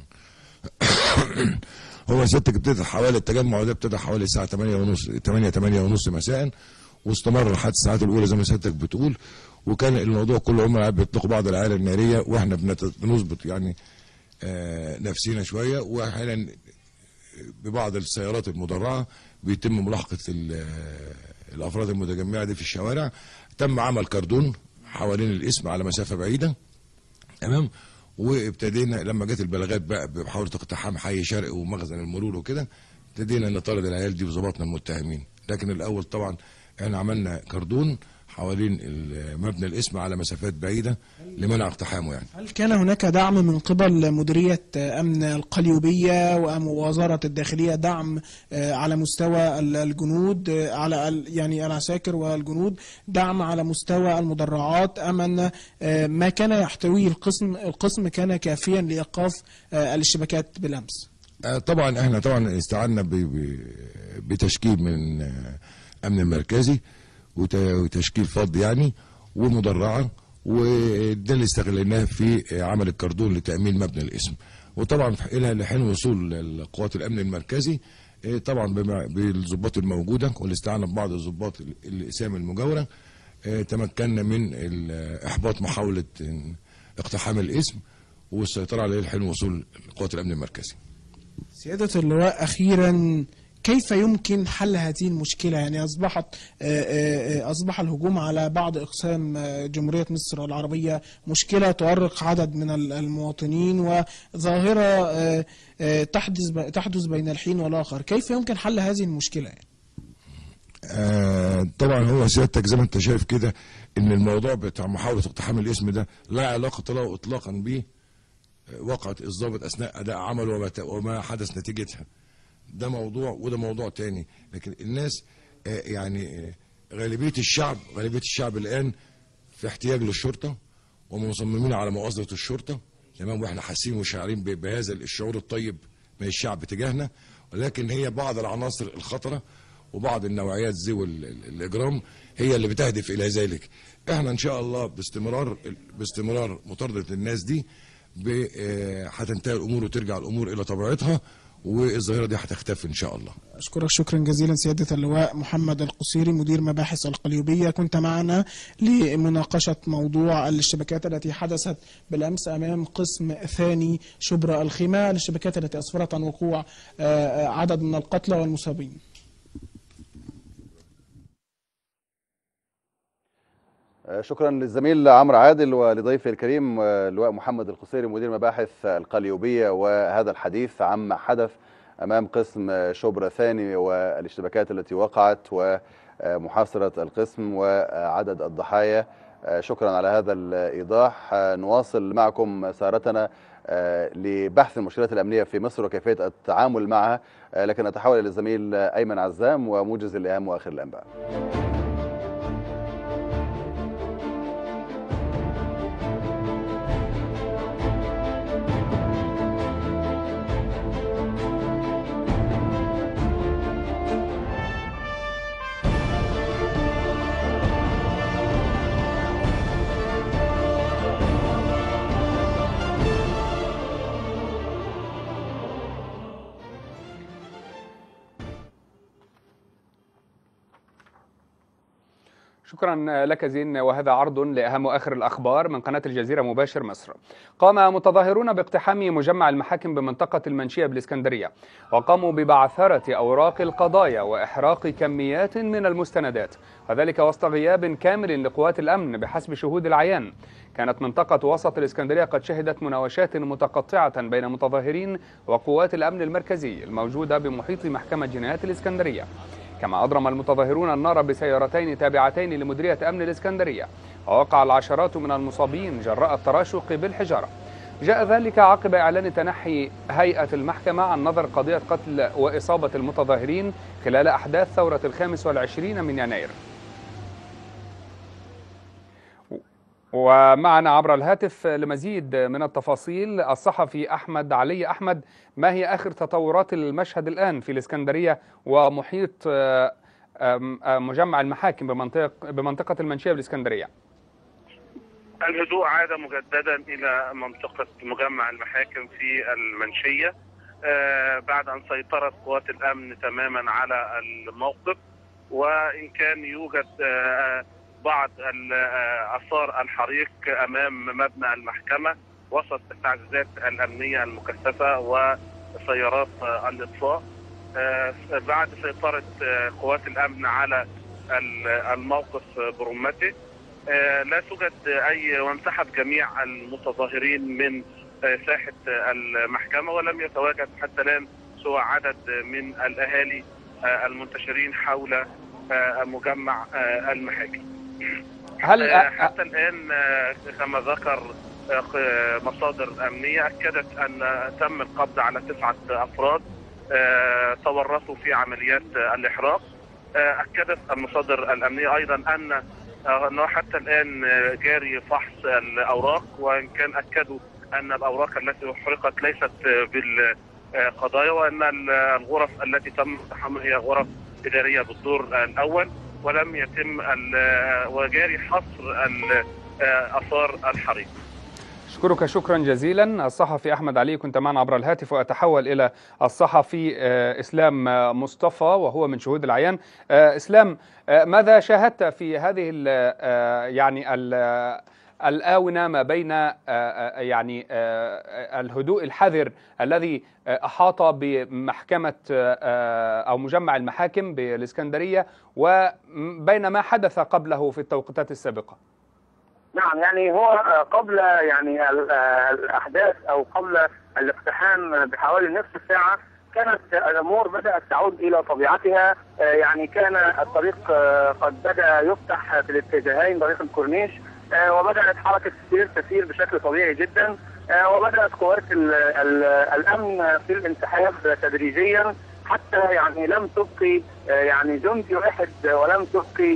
هو سيادتك ابتدى حوالي التجمع ده ابتدى حوالي الساعه 8:30 مساء، واستمر لحد الساعات الاولى زي ما سيادتك بتقول. وكان الموضوع كله هم بيطلقوا بعض العيال الناريه، واحنا بنظبط يعني نفسينا شويه، واحيانا ببعض السيارات المدرعه بيتم ملاحقه الافراد المتجمعه دي في الشوارع. تم عمل كردون حوالين الاسم على مسافه بعيده، تمام. وابتدينا لما جت البلاغات بقى بمحاوله اقتحام حي شرقي ومخزن المرور وكده، ابتدينا نطارد العيال دي وظبطنا المتهمين. لكن الاول طبعا احنا عملنا كردون حوالين مبنى الاسم على مسافات بعيده لمنع اقتحامه يعني. هل كان هناك دعم من قبل مديريه امن القليوبيه ووزاره الداخليه، دعم على مستوى الجنود على يعني العساكر والجنود، دعم على مستوى المدرعات، ام ان ما كان يحتويه القسم كان كافيا لايقاف الاشتباكات بالامس؟ طبعا احنا طبعا استعنا بتشكيل من امن المركزي وتشكيل فض يعني ومدرعه، وده اللي استغليناه في عمل الكردون لتامين مبنى الاسم. وطبعا الى لحين وصول قوات الامن المركزي طبعا بالضباط الموجوده والاستعانه ببعض الضباط الاسام المجاوره تمكنا من احباط محاوله اقتحام الاسم والسيطره عليه لحين وصول قوات الامن المركزي. سياده اللواء، اخيرا كيف يمكن حل هذه المشكلة؟ يعني أصبح الهجوم على بعض أقسام جمهورية مصر العربية مشكلة تؤرق عدد من المواطنين وظاهرة تحدث بين الحين والآخر. كيف يمكن حل هذه المشكلة يعني؟ طبعا هو سيادتك زي ما انت شايف كده ان الموضوع بتاع محاولة اقتحام الاسم ده لا علاقة له اطلاقا به وقعة الضابط اثناء اداء عمله وما حدث نتيجتها. ده موضوع وده موضوع تاني. لكن الناس يعني غالبية الشعب الآن في احتياج للشرطة ومصممين على مؤازرة الشرطة، تمام. واحنا حاسين وشاعرين بهذا الشعور الطيب من الشعب تجاهنا، ولكن هي بعض العناصر الخطرة وبعض النوعيات ذوي الإجرام هي اللي بتهدف إلى ذلك. احنا إن شاء الله باستمرار مطاردة الناس دي هتنتهي الأمور وترجع الأمور إلى طبيعتها، والظاهرة دي هتختفي إن شاء الله. أشكرك شكرا جزيلا سيادة اللواء محمد القصيري مدير مباحث القليوبية، كنت معنا لمناقشة موضوع الاشتباكات التي حدثت بالأمس أمام قسم ثاني شبرا الخيمة، الاشتباكات التي أسفرت عن وقوع عدد من القتلى والمصابين. شكرا للزميل عمرو عادل ولضيفه الكريم اللواء محمد القصيري مدير مباحث القليوبية، وهذا الحديث عما حدث أمام قسم شبرا ثاني والاشتباكات التي وقعت ومحاصرة القسم وعدد الضحايا. شكرا على هذا الإيضاح. نواصل معكم سيرتنا لبحث المشكلات الأمنية في مصر وكيفية التعامل معها، لكن نتحول إلى الزميل أيمن عزام وموجز الأهم وآخر الأنباء. شكرا لك زين، وهذا عرض لأهم وآخر الأخبار من قناة الجزيرة مباشر مصر. قام متظاهرون باقتحام مجمع المحاكم بمنطقة المنشية بالإسكندرية، وقاموا ببعثرة أوراق القضايا وإحراق كميات من المستندات، وذلك وسط غياب كامل لقوات الأمن بحسب شهود العيان. كانت منطقة وسط الإسكندرية قد شهدت مناوشات متقطعة بين متظاهرين وقوات الأمن المركزي الموجودة بمحيط محكمة جنايات الإسكندرية. كما أضرم المتظاهرون النار بسيارتين تابعتين لمديرية أمن الإسكندرية، ووقع العشرات من المصابين جراء التراشق بالحجارة. جاء ذلك عقب إعلان تنحي هيئة المحكمة عن نظر قضية قتل وإصابة المتظاهرين خلال أحداث ثورة 25 من يناير. ومعنا عبر الهاتف لمزيد من التفاصيل الصحفي أحمد علي. أحمد، ما هي آخر تطورات المشهد الآن في الإسكندرية ومحيط مجمع المحاكم بمنطقة المنشية بالإسكندرية؟ الهدوء عاد مجددا إلى منطقة مجمع المحاكم في المنشية بعد أن سيطرت قوات الأمن تماما على الموقف، وإن كان يوجد بعض آثار الحريق أمام مبنى المحكمة وسط التعزيزات الأمنية المكثفة وسيارات الإطفاء. بعد سيطرة قوات الأمن على الموقف برمته، لا توجد وانسحب جميع المتظاهرين من ساحة المحكمة، ولم يتواجد حتى الآن سوى عدد من الأهالي المنتشرين حول مجمع المحاكم. حتى الآن كما ذكر مصادر أمنية أكدت أن تم القبض على 9 أفراد تورطوا في عمليات الإحراق. أكدت المصادر الأمنية أيضا أنه حتى الآن جاري فحص الأوراق، وإن كان أكدوا أن الأوراق التي أحرقت ليست بالقضايا، وأن الغرف التي تم اقتحامها هي غرف إدارية بالدور الأول، ولم يتم وجاري حصر آثار الحريق. أشكرك شكرا جزيلا الصحفي أحمد علي، كنت معنا عبر الهاتف. وأتحول إلى الصحفي إسلام مصطفى وهو من شهود العيان. إسلام، ماذا شاهدت في هذه الآونة ما بين الهدوء الحذر الذي أحاط بمحكمة أو مجمع المحاكم بالإسكندرية وبين ما حدث قبله في التوقيتات السابقة؟ نعم، يعني هو قبل الأحداث أو قبل الاقتحام بحوالي نصف ساعة كانت الأمور بدأت تعود إلى طبيعتها. يعني كان الطريق قد بدأ يفتح في الاتجاهين، طريق الكورنيش، وبدأت حركة السير تسير بشكل طبيعي جدا، وبدأت قوات الأمن في الانسحاب تدريجيا حتى يعني لم تبقي يعني جندي واحد، ولم تبقي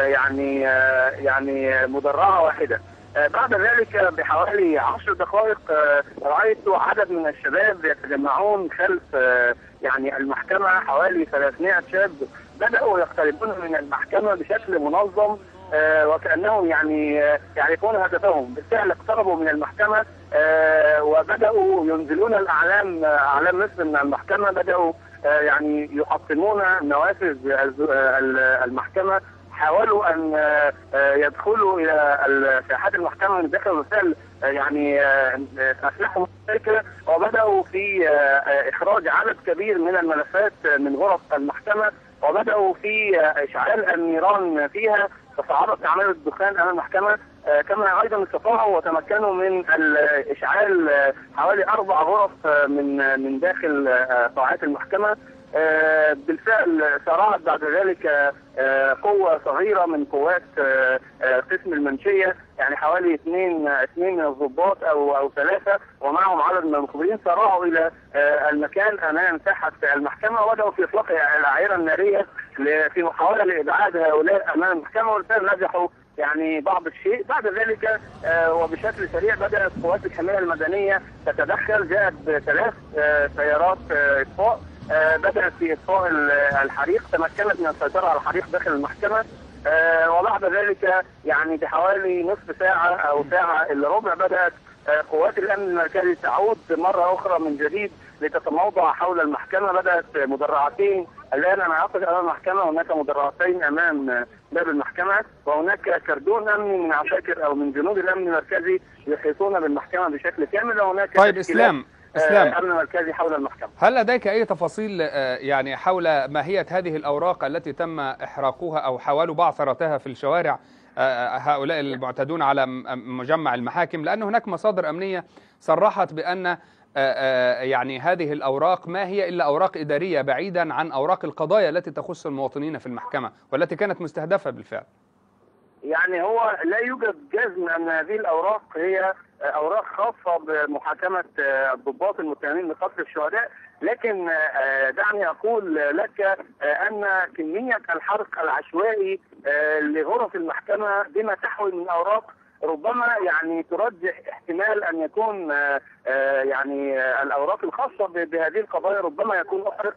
يعني مدرعة واحدة. بعد ذلك بحوالي 10 دقائق رأيت عدد من الشباب يتجمعون خلف يعني المحكمة، حوالي 300 شاب بدأوا يقتربون من المحكمة بشكل منظم، وكأنهم يعني يعرفون هدفهم. بالفعل اقتربوا من المحكمة وبدأوا ينزلون أعلام مصر من المحكمة، بدأوا يعني يحطمون نوافذ المحكمة، حاولوا أن يدخلوا إلى ساحات المحكمة من داخل. بالفعل يعني أسلحة مشتركة، وبدأوا في إخراج عدد كبير من الملفات من غرف المحكمة، وبدأوا في إشعال النيران فيها، تصاعدت أعمال الدخان أمام المحكمة. كما أيضا استطاعوا وتمكنوا من إشعال حوالي 4 غرف من داخل قاعات المحكمة. بالفعل سارعت بعد ذلك قوة صغيرة من قوات قسم المنشية، يعني حوالي اثنين من الضباط أو 3، ومعهم عدد من المخبرين، سارعوا إلى المكان أمام ساحة المحكمة، وبدأوا في إطلاق الأعيرة النارية في محاولة لإبعاد هؤلاء أمام المحكمة، وبالفعل نجحوا يعني بعض الشيء. بعد ذلك وبشكل سريع بدأت قوات الحماية المدنية تتدخل، جاءت ب3 سيارات إطفاء، بدأت في إطفاء الحريق، تمكنت من السيطرة على الحريق داخل المحكمة. وبعد ذلك يعني بحوالي نصف ساعة أو ساعة إلا ربع بدأت قوات الامن المركزي تعود مره اخرى من جديد لتتموضع حول المحكمه. بدات مدرعتين الان، انا اعتقد امام المحكمه هناك مدرعتين امام باب المحكمه، وهناك كردون امني من عساكر او من جنود الامن المركزي يحيطون بالمحكمه بشكل كامل، وهناك طيب اسلام امن مركزي حول المحكمة. هل لديك اي تفاصيل يعني حول ماهية هذه الاوراق التي تم احراقها او حاولوا بعثرتها في الشوارع هؤلاء المعتدون على مجمع المحاكم؟ لان هناك مصادر امنية صرحت بان يعني هذه الاوراق ما هي الا اوراق ادارية بعيدا عن اوراق القضايا التي تخص المواطنين في المحكمة والتي كانت مستهدفة بالفعل. يعني هو لا يوجد جزم ان هذه الاوراق هي اوراق خاصه بمحاكمه الضباط المتهمين بقتل الشهداء، لكن دعني اقول لك ان كميه الحرق العشوائي لغرف المحكمه بما تحوي من اوراق ربما يعني ترجح احتمال ان يكون يعني الاوراق الخاصه بهذه القضايا ربما يكون محرق.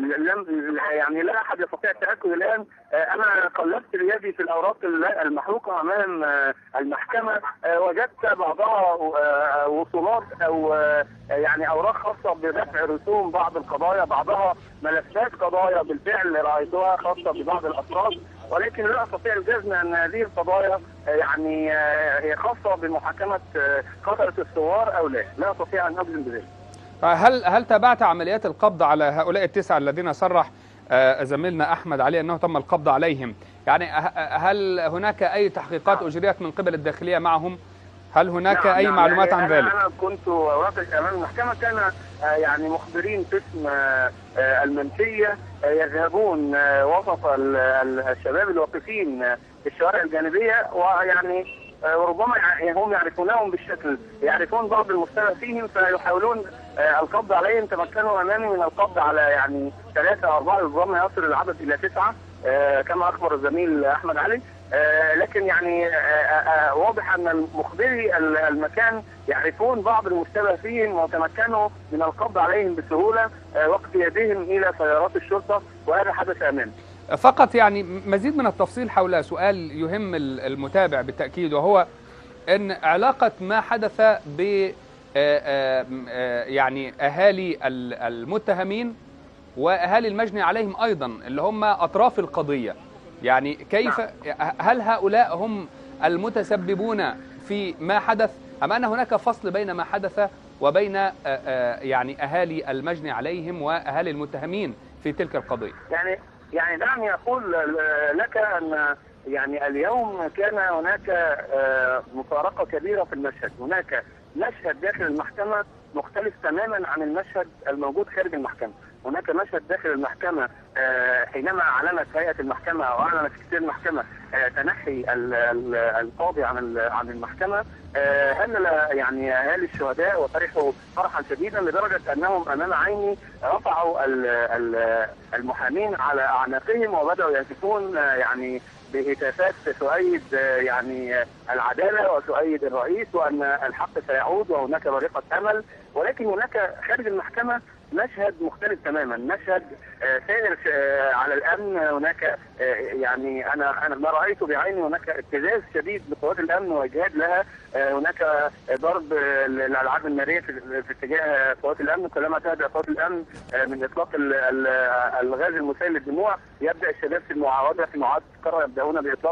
يعني لا احد يستطيع التاكد الان. انا قلبت بيدي في الاوراق المحروقه امام المحكمه، وجدت بعضها وصولات او يعني اوراق خاصه بدفع رسوم بعض القضايا، بعضها ملفات قضايا بالفعل رايتها خاصه ببعض الافراد، ولكن لا استطيع الجزم ان هذه القضايا يعني هي خاصه بمحاكمه قتله الثوار او لا استطيع ان اجزم بذلك. هل تابعت عمليات القبض على هؤلاء التسعة الذين صرح زميلنا أحمد علي أنه تم القبض عليهم؟ يعني هل هناك أي تحقيقات أجريت من قبل الداخلية معهم؟ هل هناك أي معلومات عن ذلك؟ أنا كنت واقف أمام المحكمة، كان يعني مخبرين قسم المنسية يذهبون وسط الشباب الواقفين في الشوارع الجانبية، ويعني وربما هم يعرفونهم بالشكل، يعرفون بعض المستوى فيهم فيحاولون القبض عليهم. تمكنوا امامي من القبض على يعني 3 أو 4، ربما يصل العدد الى 9 كما اخبر الزميل احمد علي. لكن يعني واضح ان مخبري المكان يعرفون بعض المستوى فيهم وتمكنوا من القبض عليهم بسهوله وقت يدهم الى سيارات الشرطه، وهذا حدث امامي. فقط يعني مزيد من التفصيل حول سؤال يهم المتابع بالتأكيد، وهو أن علاقة ما حدث ب يعني أهالي المتهمين وأهالي المجني عليهم أيضا اللي هم أطراف القضية، يعني كيف هل هؤلاء هم المتسببون في ما حدث أم أن هناك فصل بين ما حدث وبين يعني أهالي المجني عليهم وأهالي المتهمين في تلك القضية؟ يعني دعني أقول لك أن يعني اليوم كان هناك مفارقة كبيرة في المشهد. هناك مشهد داخل المحكمة مختلف تماما عن المشهد الموجود خارج المحكمة. هناك مشهد داخل المحكمة حينما أعلنت هيئة المحكمة أو أعلنت كتير المحكمة تنحي القاضي عن المحكمة، هلل يعني أهالي الشهداء وفرحوا فرحا شديدا لدرجة أنهم أمام عيني رفعوا المحامين على أعناقهم وبدأوا يهتفون يعني بهتافات تؤيد يعني العدالة وتؤيد الرئيس وأن الحق سيعود وهناك بارقة أمل. ولكن هناك خارج المحكمة مشهد مختلف تماما، مشهد سائر على الامن. هناك يعني انا ما رايته بعيني، هناك ابتزاز شديد لقوات الامن واجهاد لها، هناك ضرب الالعاب الناريه في اتجاه قوات الامن. كلما تهدأ قوات الامن من اطلاق الغاز المسيل للدموع يبدا الشباب في المعاوده في معاهده القرى يبداون باطلاق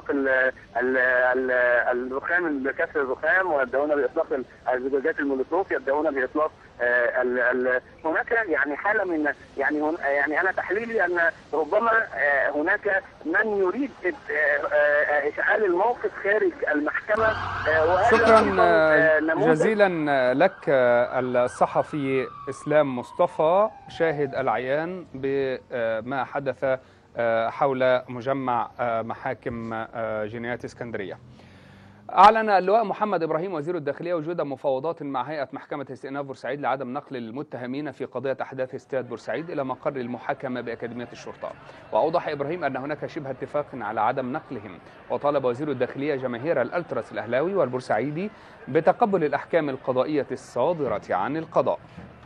الرخام، كسر الرخام، ويبداون باطلاق الزجاجات المولوتوف، يبداون باطلاق هناك يعني حاله من يعني انا تحليلي ان ربما هناك من يريد اشعال الموقف خارج المحكمه. شكرا جزيلا لك الصحفي اسلام مصطفى شاهد العيان بما حدث حول مجمع محاكم جنايات اسكندريه. أعلن اللواء محمد إبراهيم وزير الداخلية وجود مفاوضات مع هيئة محكمة استئناف بورسعيد لعدم نقل المتهمين في قضية أحداث استاد بورسعيد إلى مقر المحاكمة بأكاديمية الشرطة. وأوضح إبراهيم أن هناك شبه اتفاق على عدم نقلهم، وطالب وزير الداخلية جماهير الألتراس الأهلاوي والبورسعيدي بتقبل الأحكام القضائية الصادرة عن القضاء.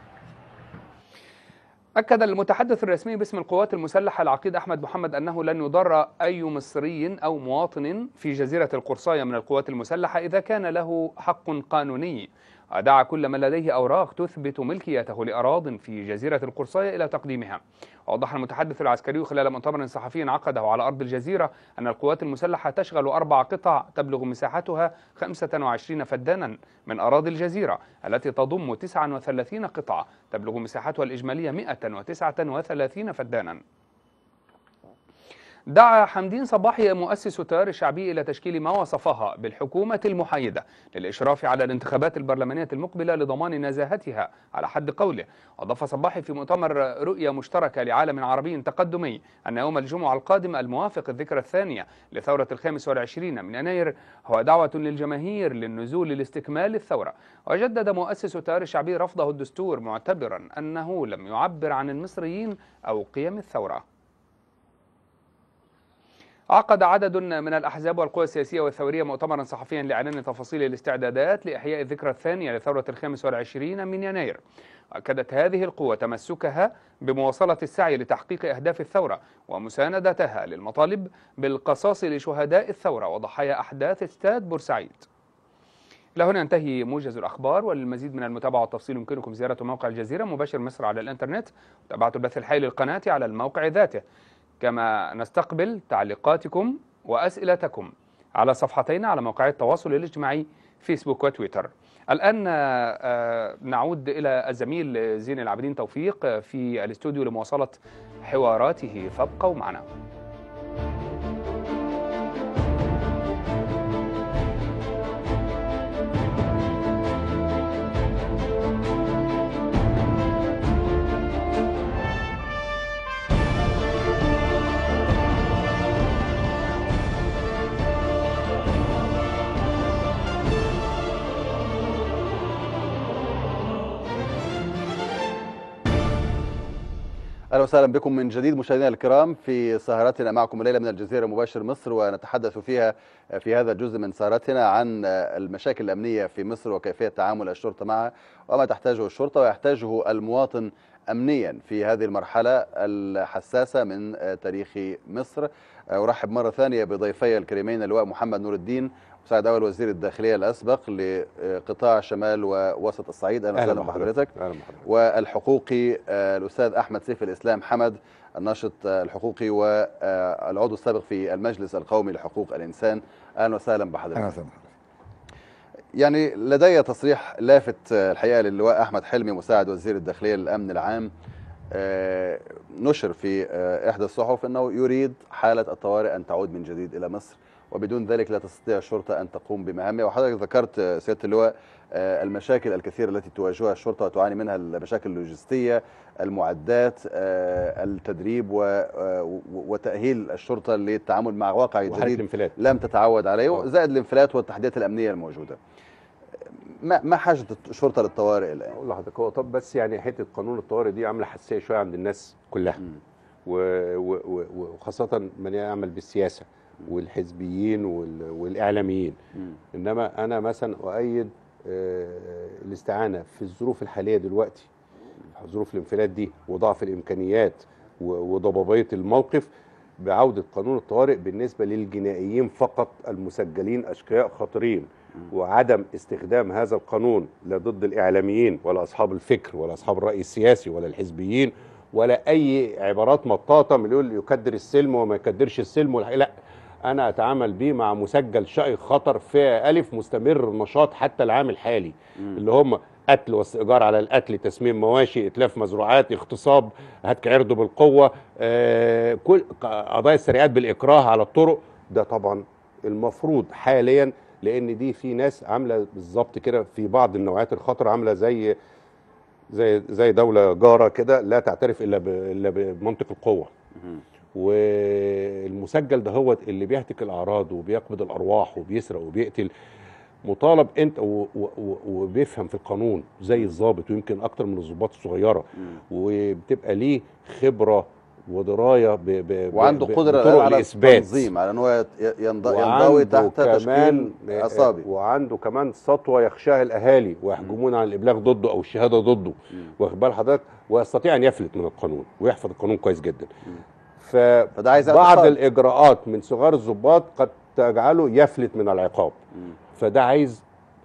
أكد المتحدث الرسمي باسم القوات المسلحة العقيد أحمد محمد أنه لن يضر أي مصري أو مواطن في جزيرة القرصاية من القوات المسلحة إذا كان له حق قانوني ودعا كل من لديه أوراق تثبت ملكيته لأراض في جزيرة القرصاية إلى تقديمها. وأوضح المتحدث العسكري خلال مؤتمر صحفي عقده على أرض الجزيرة أن القوات المسلحة تشغل 4 قطع تبلغ مساحتها 25 فدانا من أراضي الجزيرة التي تضم 39 قطعة تبلغ مساحتها الإجمالية 139 فدانا. دعا حمدين صباحي مؤسس التيار الشعبي إلى تشكيل ما وصفها بالحكومة المحايدة للإشراف على الانتخابات البرلمانية المقبلة لضمان نزاهتها على حد قوله. أضاف صباحي في مؤتمر رؤية مشتركة لعالم عربي تقدمي أن يوم الجمعة القادم الموافق الذكرى الثانية لثورة 25 من يناير هو دعوة للجماهير للنزول لاستكمال الثورة. وجدد مؤسس التيار الشعبي رفضه الدستور معتبرا أنه لم يعبر عن المصريين أو قيم الثورة. عقد عدد من الأحزاب والقوى السياسية والثورية مؤتمرا صحفيا لإعلان تفاصيل الاستعدادات لإحياء الذكرى الثانية لثورة 25 من يناير. أكدت هذه القوى تمسكها بمواصلة السعي لتحقيق أهداف الثورة ومساندتها للمطالب بالقصاص لشهداء الثورة وضحايا أحداث استاد بورسعيد. إلى هنا ينتهي موجز الأخبار، وللمزيد من المتابعة والتفصيل يمكنكم زيارة موقع الجزيرة مباشر مصر على الإنترنت ومتابعة البث الحي للقناة على الموقع ذاته، كما نستقبل تعليقاتكم وأسئلتكم على صفحتين على مواقع التواصل الاجتماعي فيسبوك وتويتر. الآن نعود إلى الزميل زين العابدين توفيق في الاستوديو لمواصلة حواراته، فابقوا معنا. اهلا وسهلا بكم من جديد مشاهدينا الكرام في سهرتنا معكم الليله من الجزيره مباشر مصر، ونتحدث فيها في هذا الجزء من سهرتنا عن المشاكل الامنيه في مصر وكيفيه تعامل الشرطه معها وما تحتاجه الشرطه ويحتاجه المواطن امنيا في هذه المرحله الحساسه من تاريخ مصر. ارحب مره ثانيه بضيفي الكريمين اللواء محمد نور الدين مساعد اول وزير الداخليه الاسبق لقطاع شمال ووسط الصعيد. اهلا وسهلا بحضرتك. والحقوقي الاستاذ احمد سيف الاسلام حمد الناشط الحقوقي والعضو السابق في المجلس القومي لحقوق الانسان. اهلا وسهلا بحضرتك. اهلا وسهلا. يعني لدي تصريح لافت الحقيقه للواء احمد حلمي مساعد وزير الداخليه للامن العام، نشر في احدى الصحف انه يريد حاله الطوارئ ان تعود من جديد الى مصر، وبدون ذلك لا تستطيع الشرطة أن تقوم بمهامها. وحضرتك ذكرت سيادة اللواء المشاكل الكثيرة التي تواجهها الشرطة وتعاني منها، المشاكل اللوجستية، المعدات، التدريب وتأهيل الشرطة للتعامل مع واقع جديد لم تتعود عليه، زائد الانفلات والتحديات الأمنية الموجودة. ما حاجة الشرطة للطوارئ الآن؟ أقول لحضرتك هو طب بس يعني حتة قانون الطوارئ دي عاملة حساسية شوية عند الناس كلها، وخاصة من يعمل بالسياسة والحزبيين والإعلاميين. إنما أنا مثلا أؤيد الاستعانة في الظروف الحالية دلوقتي، ظروف الانفلات دي وضعف الإمكانيات وضبابية الموقف، بعودة قانون الطوارئ بالنسبة للجنائيين فقط المسجلين أشقياء خطرين، وعدم استخدام هذا القانون لا ضد الإعلاميين ولا أصحاب الفكر ولا أصحاب الرأي السياسي ولا الحزبيين ولا أي عبارات مطاطة من يقول يكدر السلم وما يكدرش السلم لا، أنا أتعامل بيه مع مسجل شائك خطر فئة ألف مستمر النشاط حتى العام الحالي، اللي هم قتل واستئجار على القتل، تسميم مواشي، إتلاف مزروعات، اغتصاب، هتك عرضه بالقوة، كل قضايا السرقات بالإكراه على الطرق. ده طبعا المفروض حاليا، لأن دي في ناس عاملة بالظبط كده في بعض النوعيات الخطر، عاملة زي دولة جارة كده لا تعترف إلا بمنطق القوة. والمسجل ده هو اللي بيهتك الأعراض وبيقبض الأرواح وبيسرق وبيقتل، مطالب انت وبيفهم في القانون زي الضابط ويمكن اكتر من الضباط الصغيره، وبتبقى ليه خبره ودرايه وعنده قدره على التنظيم، على ان هو ينضوي تحت تشكيل عصابي، وعنده كمان سطوه يخشاها الاهالي ويحجمون عن الابلاغ ضده او الشهاده ضده، واخد بال حضرتك، ويستطيع ان يفلت من القانون ويحفظ القانون كويس جدا. فده عايز بعض الاجراءات من صغار الضباط قد تجعله يفلت من العقاب، فده عايز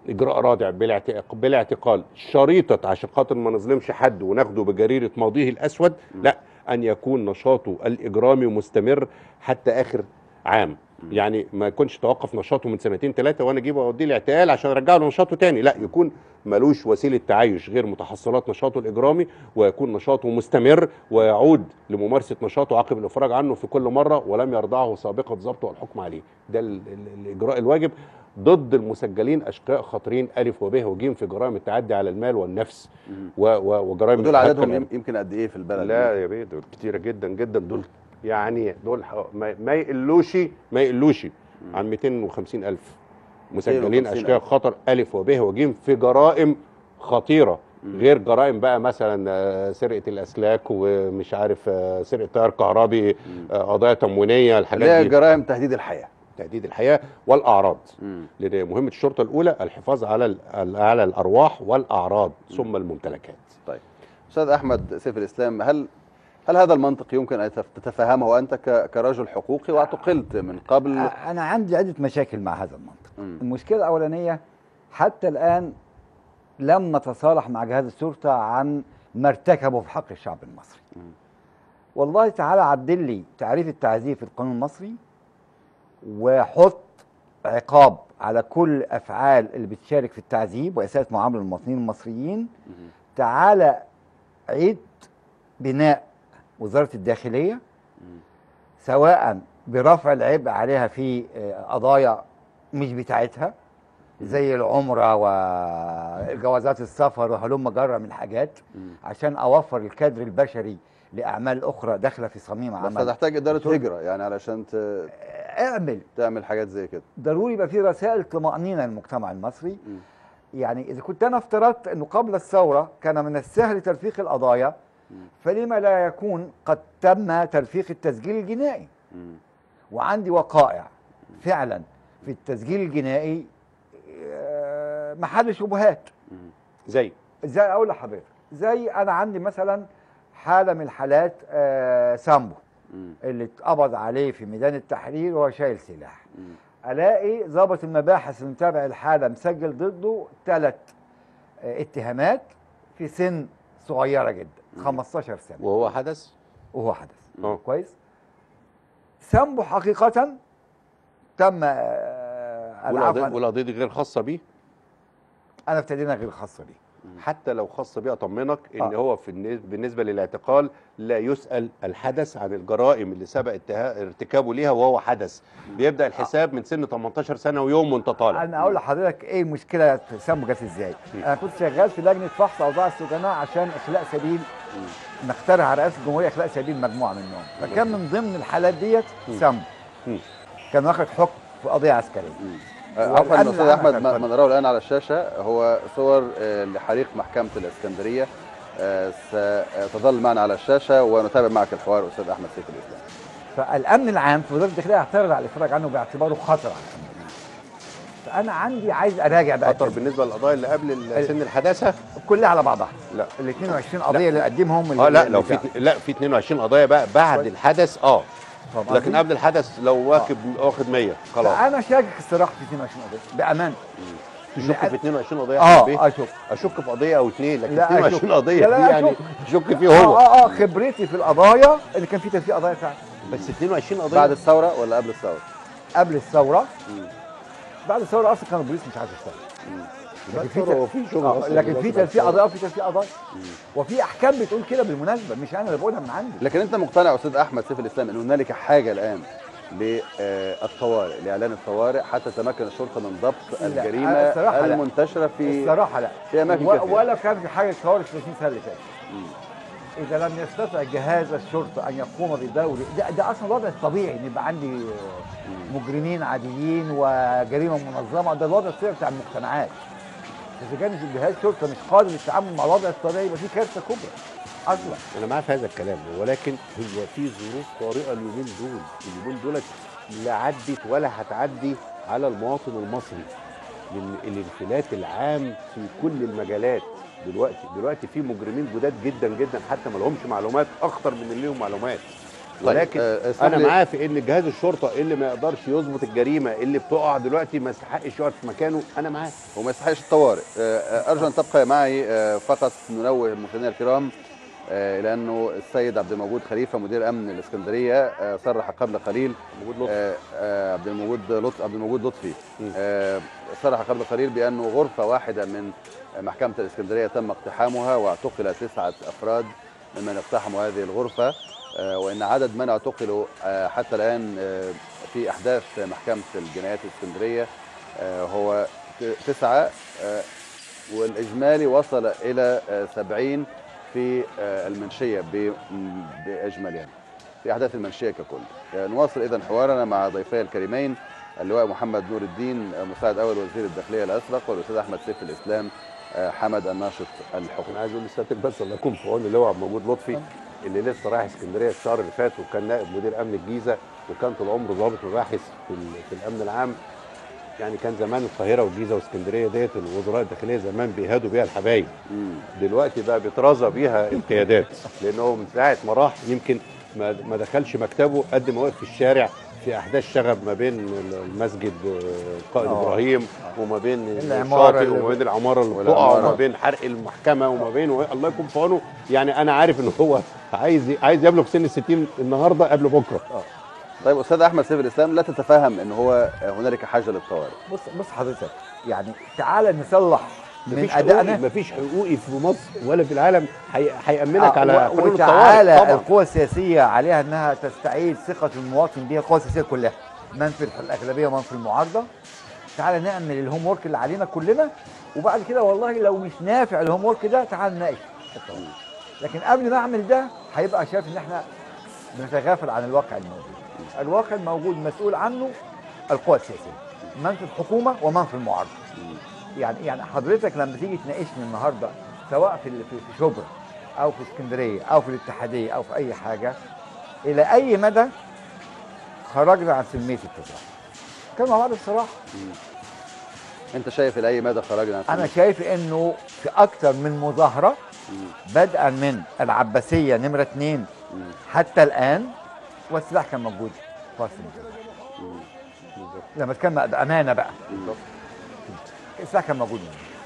اجراء رادع بلا اعتقال شريطه عشان خاطر ما نظلمش حد وناخده بجريره ماضيه الاسود، لا، ان يكون نشاطه الاجرامي مستمر حتى اخر عام. يعني ما يكونش توقف نشاطه من سنتين ثلاثه وانا اجيبه واوديه الاعتقال عشان ارجع له نشاطه تاني، لا، يكون ملوش وسيله تعايش غير متحصلات نشاطه الاجرامي، ويكون نشاطه مستمر ويعود لممارسه نشاطه عقب الافراج عنه في كل مره ولم يرضعه سابقه ضبط والحكم عليه. ده الاجراء الواجب ضد المسجلين اشقاء خطرين الف وب وج في جرائم التعدي على المال والنفس وجرائم ودول عددهم يمكن قد ايه في البلد؟ لا يا بيه، دول كتيره جدا جدا. دول يعني دول ما يقلوش عن 250,000 مسجلين اشقاء خطر الف وب وج في جرائم خطيره، غير جرائم بقى مثلا سرقه الاسلاك ومش عارف سرقه تيار كهربي، قضايا تموينيه، الحاجات دي جرائم تهديد الحياه، تهديد الحياه والاعراض. لان مهمه الشرطه الاولى الحفاظ على الارواح والاعراض ثم الممتلكات. طيب استاذ احمد سيف الاسلام، هل هذا المنطق يمكن ان تتفهمه انت كرجل حقوقي واعتقلت من قبل؟ انا عندي عده مشاكل مع هذا المنطق. المشكله الاولانيه حتى الان لم نتصالح مع جهاز الشرطه عن ما ارتكبه في حق الشعب المصري. والله تعالى عدل لي تعريف التعذيب في القانون المصري وحط عقاب على كل افعال اللي بتشارك في التعذيب واساءه معامله المواطنين المصريين. تعالى عيد بناء وزاره الداخليه سواء برفع العبء عليها في قضايا مش بتاعتها زي العمره وجوازات السفر وهلم جرة من حاجات عشان اوفر الكادر البشري لاعمال اخرى داخله في صميم عمل. بس هتحتاج اداره هجره يعني علشان تعمل حاجات زي كده. ضروري يبقى في رسائل طمأنينة للمجتمع المصري. يعني اذا كنت انا افترضت انه قبل الثوره كان من السهل ترفيق القضايا، فلما لا يكون قد تم ترفيق التسجيل الجنائي؟ وعندي وقائع فعلا في التسجيل الجنائي محل شبهات. زي اقول لحضرتك، زي انا عندي مثلا حاله من الحالات سامبو اللي اتقبض عليه في ميدان التحرير وهو شايل سلاح. الاقي ضابط المباحث اللي متابع الحاله مسجل ضده 3 اتهامات في سن صغيره جدا 15 سنه وهو حدث كويس. سامبو حقيقه تم والقضيه دي غير خاصه بيه. انا ابتدينا غير خاصه بيه. حتى لو خاصه بيه اطمنك ان هو بالنسبه للاعتقال لا يسال الحدث عن الجرائم اللي سبق ارتكابه ليها وهو حدث. بيبدا الحساب من سن 18 سنه ويوم وانت طالع. انا اقول لحضرتك ايه المشكله في سامبو جت ازاي. انا كنت شغال في لجنه فحص اوضاع السجناء عشان اخلاء سبيل نخترع رئاسه الجمهوريه اخلاء سبيل مجموعه منهم، فكان من ضمن الحالات ديت سامبو كان واخد حكم في قضيه عسكريه. عفوا الاستاذ احمد، ما نراه الان على الشاشه هو صور لحريق محكمه الاسكندريه. ستظل معنا على الشاشه ونتابع معك الحوار استاذ احمد سيف الاسلام. فالامن العام في وزاره الداخليه اعترض على الافراج عنه باعتباره خطر على الامن العام. فانا عندي عايز اراجع بقى خطر بالنسبه للقضايا اللي قبل سن الحداثه كلها على بعضها. لا، ال 22 قضيه اللي قدمهم لا لو في 22 قضيه بقى بعد الحدث لكن قبل الحدث لو واخد 100 خلاص. انا شاكك الصراحه في 22 قضيه بامان. تشك في 22 قضيه؟ اشك في قضيه او 2 لكن 22 قضيه لا دي يعني اشك فيه هو. خبرتي في القضايا اللي كان في قضايا فعلا. بس 22 قضيه بعد الثوره ولا قبل الثوره؟ قبل الثوره. بعد الثوره اصلا كان البوليس مش عايز يشتغل. لكن في تنفيذ قضايا وفي تنفيذ قضايا وفي احكام بتقول كده بالمناسبه، مش انا اللي بقولها من عندي. لكن انت مقتنع استاذ احمد سيف الاسلام ان هنالك حاجه الان للطوارئ، لاعلان الطوارئ حتى تمكن الشرطه من ضبط الجريمه المنتشره في الصراحه لا في اماكن كثيره ولا كان في حاجه كوارث في 30 سنه اللي فاتت. اذا لم يستطع جهاز الشرطه ان يقوم بدور ده اصلا الوضع الطبيعي ان يبقى عندي مجرمين عاديين وجريمه منظمه، ده الوضع الطبيعي بتاع المجتمعات. اذا كان الجهاز الشرطه مش قادر للتعامل مع الوضع الطبيعي يبقى في كارثه كبرى اصلا. انا معاك في هذا الكلام، ولكن هو في ظروف طارئه اليومين دول لا عدت ولا هتعدي على المواطن المصري. من الانفلات العام في كل المجالات دلوقتي في مجرمين جداد جدا جدا حتى ما لهمش معلومات اخطر من اللي لهم معلومات. ولكن اسمح انا لي- معاه في ان جهاز الشرطه اللي ما يقدرش يظبط الجريمه اللي بتقع دلوقتي ما يستحقش يقعد في مكانه، انا معاه. وما يستحقش الطوارئ. ارجو ان تبقى معي فقط ننوه مشاهدينا الكرام الى انه السيد عبد الموجود خليفه مدير امن الاسكندريه صرح قبل قليل عبد الموجود لطفي صرح قبل قليل بانه غرفه واحده من محكمه الاسكندريه تم اقتحامها واعتقل 9 افراد ممن اقتحموا هذه الغرفه، وان عدد من اعتقلوا حتى الان في احداث محكمه الجنايات الاسكندريه هو 9 والاجمالي وصل الى 70 في المنشيه باجمالها في احداث المنشيه ككل. نواصل اذا حوارنا مع ضيفي الكريمين اللواء محمد نور الدين مساعد اول وزير الداخليه الاسبق والاستاذ احمد سيف الاسلام حمد الناشط الحكومي. انا عايز اقول لسيادتك بس الله يكون في عون اللواء عبد الموجود لطفي اللي لسه رايح اسكندريه الشهر اللي فات، وكان نائب مدير امن الجيزه، وكان طول عمره ضابط وباحث في الامن العام. يعني كان زمان القاهره والجيزه واسكندريه ديت الوزراء الداخليه زمان بيهادوا بيها الحبايب، دلوقتي بقى بيترازى بيها القيادات، لانه من ساعه ما راح يمكن ما دخلش مكتبه قد ما وقف في الشارع في احداث شغب ما بين المسجد قائد ابراهيم وما بين الشاطئ وما بين العماره اللي بتقع وما بين حرق المحكمه وما بين الله يكون في عونه. يعني انا عارف ان هو عايز يبلغ سن ال60 النهارده قبل بكره. طيب استاذ احمد سيف الاسلام، لا تتفهم ان هو هنالك حاجه للطوارئ؟ بص حضرتك، يعني تعال نصلح من ادائنا. مفيش حقوقي في مصر ولا في العالم هيأمنك على قانون وتعالى الطوارئ. القوى السياسيه عليها انها تستعيد ثقه المواطن بها، القوى السياسيه كلها، من في الاغلبيه ومن في المعارضه. تعالى نعمل الهوم ورك اللي علينا كلنا، وبعد كده والله لو مش نافع الهوم ورك ده تعال نناقش. لكن قبل ما اعمل ده هيبقى شايف ان احنا بنتغافل عن الواقع الموجود. الواقع الموجود مسؤول عنه القوى السياسيه، من في الحكومه ومن في المعارضه. يعني حضرتك لما تيجي تناقشني النهارده سواء في شبرا او في اسكندريه او في الاتحاديه او في اي حاجه، الى اي مدى خرجنا عن سلميه التظاهر؟ كان مع بعض بصراحه. انت شايف الى اي مدى خرجنا عن انا شايف انه في اكتر من مظاهره بدءا من العباسيه نمره 2 حتى الان والسلاح كان موجود في وسط المظاهرة. لما اتكلم بامانه بقى السلاح كان موجود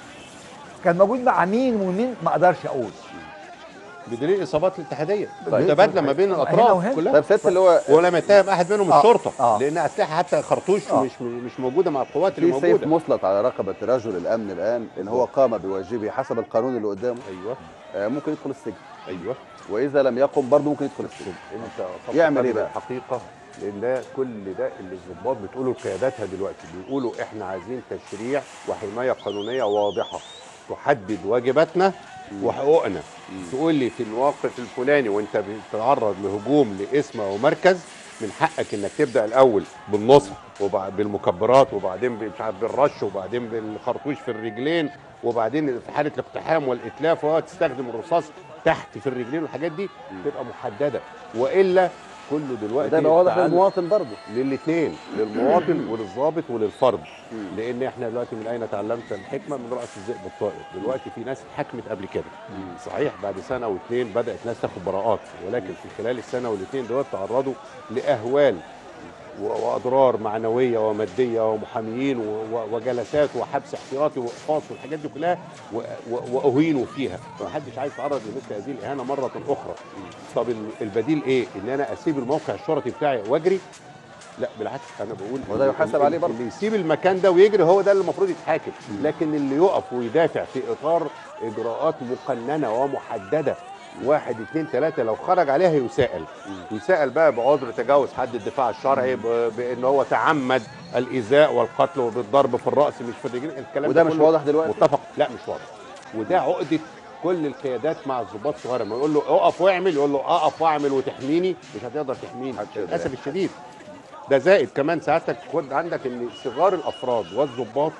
مع مين ومين ما اقدرش اقول، بدليل اصابات الاتحاديه متبادله ما بين الاطراف كلها. طيب سياده اللواء، ولم يتهم احد منهم الشرطه لان اسلحه حتى خرطوش مش موجوده مع القوات اللي موجوده. في سيف مسلط على رقبه رجل الامن الان ان هو قام بواجبه حسب القانون اللي قدامه. ايوه ممكن يدخل السجن. ايوه واذا لم يقم برضه ممكن يدخل السجن. انت يعمل ايه بقى؟ الحقيقه لان ده كل ده اللي الضباط بتقوله لقياداتها دلوقتي، بيقولوا احنا عايزين تشريع وحمايه قانونيه واضحه تحدد واجباتنا وحقوقنا. تقول لي في الموقف الفلاني وانت بتتعرض لهجوم لاسم او مركز، من حقك انك تبدا الاول بالنصب وبعد بالمكبرات وبعدين مش عارف بالرش وبعدين بالخرطوش في الرجلين وبعدين في حاله الاقتحام والاتلاف وتستخدم الرصاص تحت في الرجلين والحاجات دي تبقى محدده، والا كله دلوقتي ده واضح للمواطن برضه، للاثنين، للمواطن وللضابط وللفرد. لان احنا دلوقتي من اين تعلمت الحكمه؟ من راس الذئب الطائر. دلوقتي في ناس اتحكمت قبل كده صحيح، بعد سنه واثنين بدات ناس تاخد براءات، ولكن في خلال السنه والاثنين دول تعرضوا لاهوال واضرار معنويه وماديه ومحاميين وجلسات وحبس احتياطي واقفاص والحاجات دي كلها واهينوا فيها، فمحدش عايز يتعرض لمثل هذه الاهانه مره اخرى. طب البديل ايه؟ ان انا اسيب الموقع الشرطي بتاعي واجري؟ لا بالعكس، انا بقول وده يحاسب عليه برضه. اللي يسيب المكان ده ويجري هو ده اللي المفروض يتحاكم، لكن اللي يقف ويدافع في اطار اجراءات مقننه ومحدده 1 2 3 لو خرج عليها يسائل بقى بعذر تجاوز حد الدفاع الشرعي، بان هو تعمد الايذاء والقتل وبالضرب في الراس مش في الرجلين. الكلام وده مش واضح دلوقتي. متفق؟ لا مش واضح، وده عقده كل القيادات مع الضباط الصغيره. لما يقول له اقف واعمل، يقول له اقف واعمل وتحميني، مش هتقدر تحميني للاسف الشديد. ده زائد كمان ساعتك خد عندك ان صغار الافراد والضباط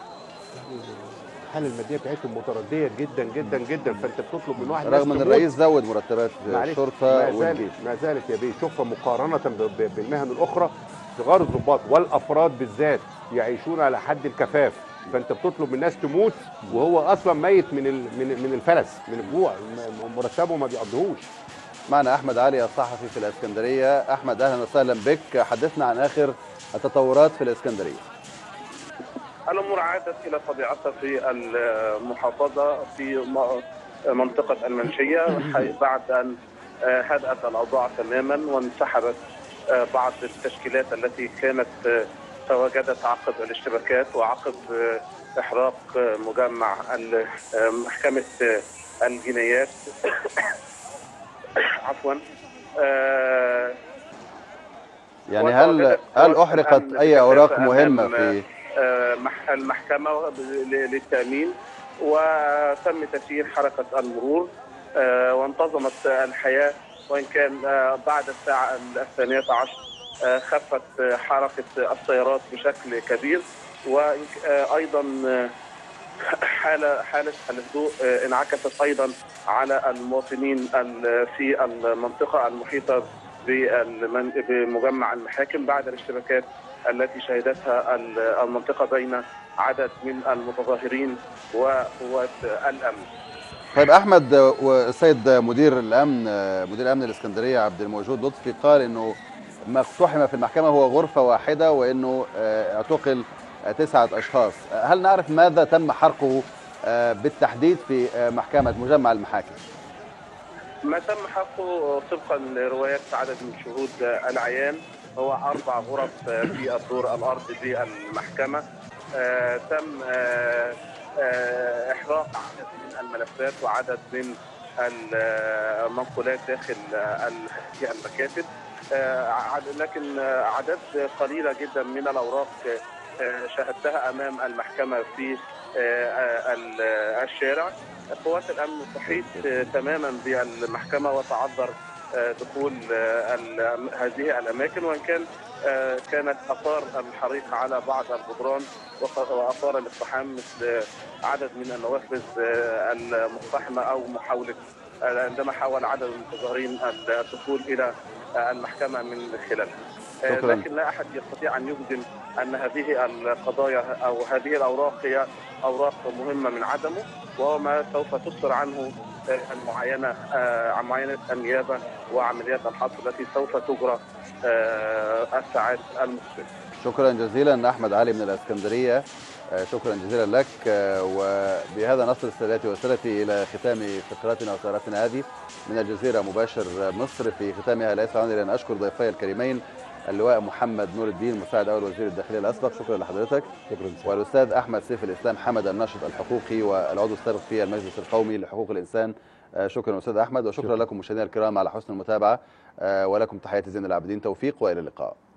الحاله الماديه بتاعتهم مترديه جدا جدا جدا، فانت بتطلب من واحد رغم ان الرئيس زود مرتبات الشرطه ما زالت يا بيه شوفها مقارنه بالمهن الاخرى. صغار الضباط والافراد بالذات يعيشون على حد الكفاف، فانت بتطلب من الناس تموت وهو اصلا ميت من الفلس من الجوع، مرتبه ما بيقضيهوش. معنا أحمد علي الصحفي في الإسكندرية. أحمد أهلا وسهلا بك، حدثنا عن آخر التطورات في الإسكندرية. الأمور عادت إلى طبيعتها في المحافظة في منطقة المنشية بعد أن هدأت الأوضاع تماما وانسحبت بعض التشكيلات التي كانت تواجدت عقب الاشتباكات وعقب إحراق مجمع محكمة الجنايات عفوا. يعني هل أحرقت أي أوراق مهمة في المحكمة للتأمين، وتم تسيير حركة المرور وانتظمت الحياة، وإن كان بعد الساعة 12 خفت حركة السيارات بشكل كبير، وأيضا حالة الهدوء انعكست أيضا على المواطنين في المنطقة المحيطة بمجمع المحاكم بعد الاشتباكات التي شهدتها المنطقة بين عدد من المتظاهرين وقوات الأمن. طيب أحمد، والسيد مدير أمن الإسكندرية عبد الموجود لطفي قال إنه ما اقتحم في المحكمة هو غرفة واحدة وإنه اعتقل 9 أشخاص. هل نعرف ماذا تم حرقه بالتحديد في مجمع المحاكم؟ ما تم حرقه طبقا لروايات عدد من شهود العيان هو 4 غرف في الدور الأرضي بالمحكمة. تم إحراق عدد من الملفات وعدد من المنقولات داخل المكاتب، لكن أعداد قليلة جدا من الأوراق شاهدتها أمام المحكمة في الشارع. قوات الأمن تحيط تماما بالمحكمة وتعذر دخول هذه الأماكن، وإن كانت آثار الحريق على بعض الجدران وآثار الاقتحام مثل عدد من النوافذ المقتحمة أو محاولة عندما حاول عدد المتظاهرين الدخول إلى المحكمة من خلالها. لكن لا أحد يستطيع أن يجزم أن هذه القضايا أو هذه الأوراق هي أوراق مهمة من عدمه، وهو ما سوف تسفر عنه معاينة النيابة وعمليات الحصر التي سوف تجرى الساعات المقبلة. شكرا جزيلا أحمد علي من الإسكندرية، شكرا جزيلا لك. وبهذا نصل سادتي وسادتي إلى ختام فقراتنا وسهراتنا هذه من الجزيرة مباشر مصر. في ختامها لا يسعني إلا أن أشكر ضيفي الكريمين اللواء محمد نور الدين مساعد أول وزير الداخلية الأسبق، شكرا لحضرتك. والأستاذ أحمد سيف الإسلام حمد الناشط الحقوقي والعضو السابق في المجلس القومي لحقوق الإنسان. شكرا أستاذ أحمد، وشكرا لكم مشاهدينا الكرام على حسن المتابعة، ولكم تحياتي زين العابدين، توفيق وإلى اللقاء.